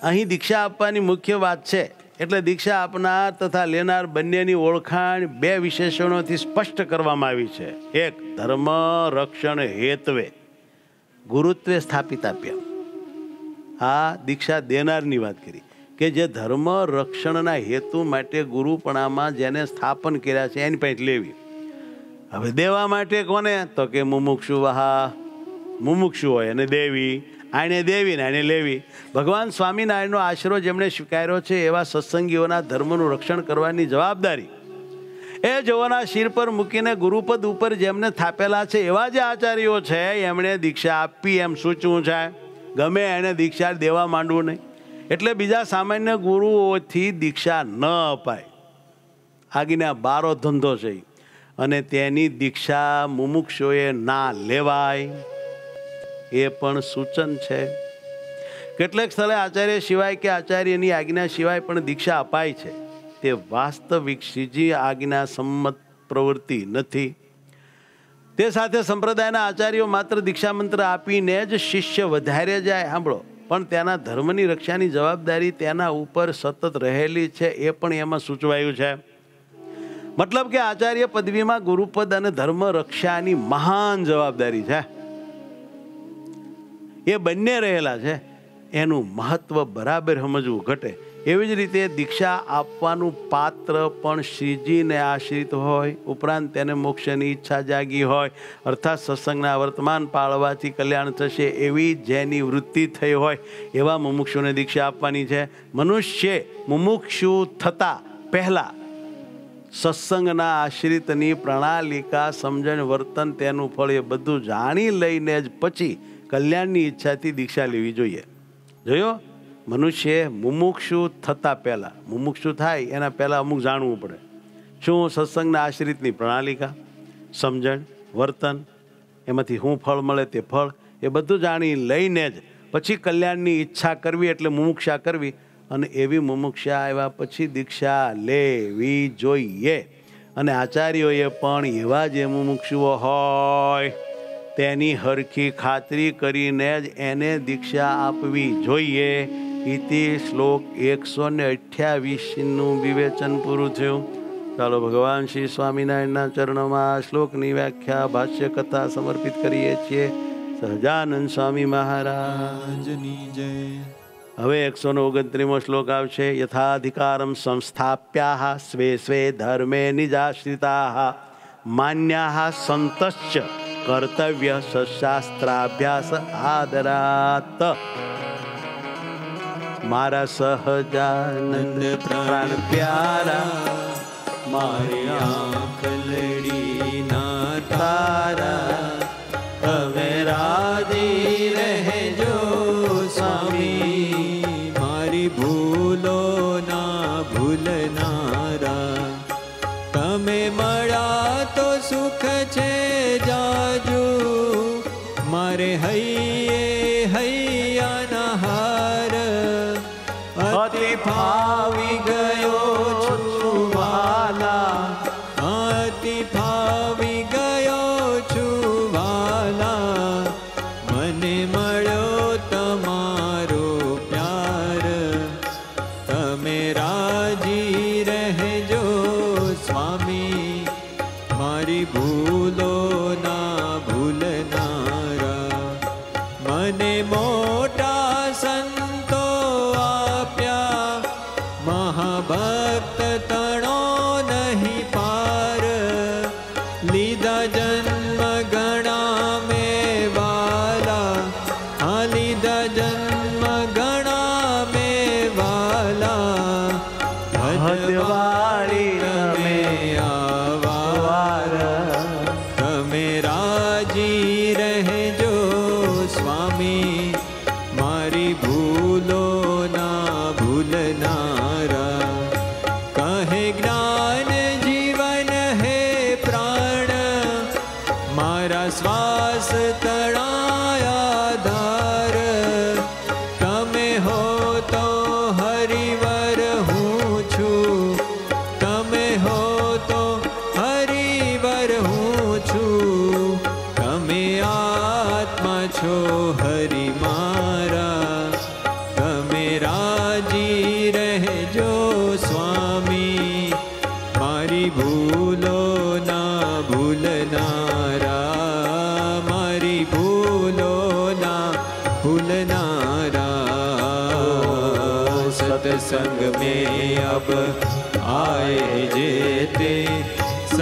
અહીં દીક્ષા આપવાની મુખ્ય વાત છે. એટલે દીક્ષા આપનાર તથા લેનાર બંનેની ઓળખાણ બે વિશેષણોથી સ્પષ્ટ કરવામાં આવી છે. એક, ધર્મ રક્ષણ હેતવે ગુરુત્વે સ્થાપિત આપ્યા. આ દીક્ષા દેનારની વાત કરી કે જે ધર્મ રક્ષણના હેતુ માટે ગુરુપણામાં જેને સ્થાપન કર્યા છે એની પાસે લેવી. હવે દેવા માટે કોને? તો કે મુમુક્ષુ વહા, મુમુક્ષુ હોય અને દેવી, આને દેવી ને આને લેવી. ભગવાન સ્વામિનારાયણનો આશરો જેમણે સ્વીકાર્યો છે એવા સત્સંગીઓના ધર્મનું રક્ષણ કરવાની જવાબદારી એ જોવાના શિર પર મૂકીને ગુરુપદ ઉપર જેમને થાપેલા છે એવા જે આચાર્યો છે એમણે દીક્ષા આપી એમ સૂચવું છે. ગમે એને દીક્ષા દેવા માંડવું નહીં. એટલે બીજા સામાન્ય ગુરુઓથી દીક્ષા ન અપાય. આગીના બારો ધંધો છે અને તેની દીક્ષા મુમુક્ષોએ ના લેવાય એ પણ સૂચન છે. કેટલાક સ્થળે આચાર્ય સિવાય કે આચાર્યની આજ્ઞા સિવાય પણ દીક્ષા અપાય છે. તે વાસ્તવિક શ્રીજી આજ્ઞા સંમત પ્રવૃત્તિ નથી. તે સાથે સંપ્રદાયના આચાર્યો માત્ર દીક્ષા મંત્ર આપીને જ શિષ્ય વધારે જાય, સાંભળો, પણ તેના ધર્મની રક્ષાની જવાબદારી તેના ઉપર સતત રહેલી છે એ પણ એમાં સૂચવાયું છે. મતલબ કે આચાર્ય પદવીમાં ગુરુપદ અને ધર્મ રક્ષાની મહાન જવાબદારી છે. એ બંને રહેલા છે. એનું મહત્વ બરાબર સમજવું ઘટે. એવી જ રીતે દીક્ષા આપવાનું પાત્ર પણ શ્રીજીને આશ્રિત હોય, ઉપરાંત તેને મોક્ષની ઈચ્છા જાગી હોય, અર્થાત સત્સંગના વર્તમાન પાળવાથી કલ્યાણ થશે એવી જેની વૃત્તિ થઈ હોય એવા મુમુક્ષુને દીક્ષા આપવાની છે. મનુષ્ય મુમુક્ષુ થતા પહેલા સત્સંગના આશ્રિતની પ્રણાલિકા, સમજણ, વર્તન, તેનું ફળ એ બધું જાણી લઈને જ પછી કલ્યાણની ઈચ્છાથી દીક્ષા લેવી જોઈએ. જોયો, મનુષ્ય મુમુક્ષુ થતા પહેલા, મુમુક્ષુ થાય એના પહેલા અમુક જાણવું પડે. શું? સત્સંગના આશ્રિતની પ્રણાલિકા, સમજણ, વર્તન, એમાંથી શું ફળ મળે તે ફળ એ બધું જાણી લઈને જ પછી કલ્યાણની ઈચ્છા કરવી એટલે મુમુક્ષા કરવી. અને એવી મુમુક્ષા આવ્યા પછી દીક્ષા લેવી જોઈએ. અને આચાર્યોએ પણ એવા જે મુમુક્ષુઓ હોય તેની હરખી ખાતરી કરીને જ એને દીક્ષા આપવી જોઈએ. ઇતિ શ્લોક એકસો ને અઠ્યાવીસનું વિવેચન પૂરું થયું. ચાલો ભગવાન શ્રી સ્વામિનારાયણના ચરણોમાં શ્લોકની વ્યાખ્યા, ભાષ્ય કથા સમર્પિત કરીએ છીએ. સહજાનંદ સ્વામી મહારાજની જય. હવે એકસો ને ઓગણત્રીમો શ્લોક આવશે. યથાધિકારમ સંસ્થાપ્યા સ્વે સ્વે ધર્મે નિજાશ્રિતા માન્યા સંતશ્ચ કર્તવ્ય શાસ્ત્રાભ્યાસ આદરાત. મારા સહજાનંદ પ્રાણ પ્યારા, મારી આંખ લડી ના તારા, તમે રાજી રહેજો સ્વામી, મારી ભૂલો ના ભૂલનારા. તમે મળ્યા તો સુખ છે જાજુ, મારે હૈયે હૈયાના હાર. અતિ ભાવી ગયો છું વાલા, અતિ ભાવી ગયો છું વાલા, મને મળ્યો તમારો પ્યાર. તમે રાજી રહેજો સ્વામી, મારી ભૂલો ના ભૂલનારા. મને મોટા સંતો આપ્યા, મહાભક્ત તણો નહીં પાર. લીધા જન્મ ગણા મેં વાલા, હા લીધા જન્મ ગણા મેં વાલા. ભજવાળી તમે આવાર, તમે રાજી રહેજો સ્વામી, મારી ભૂલો ના ભૂલનારા. કહે જ્ઞાન જીવન હે પ્રાણ, મારા શ્વાસ તણાયા ધાર. તમે હો તો હરિવર હું છું, તમે હો તો હરિવર હું છું. તમે આત્મા છો હરિ મારા, તમે રા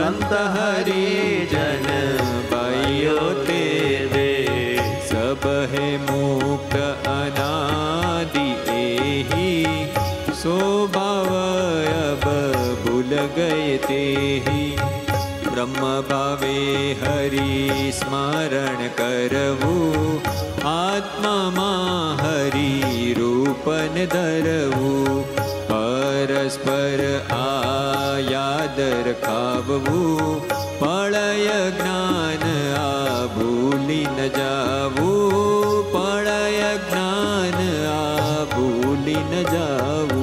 संत हरिजन पाइयो ते दे सब है मुक्त अनादि एहि स्वभाव अब भूल गए ते ही ब्रह्म भावे हरि स्मरण करवू आत्मा में हरि रूपन धरवू परस्पर आयादर खावू पळय ज्ञान आ भूली न जावू पळय ज्ञान आ भूली न जावू।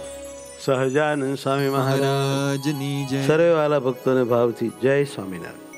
સહજાનંદ સ્વામી મહારાજની જય. સર્વે વાલા ભક્તોને ભાવથી જય સ્વામિનારાયણ.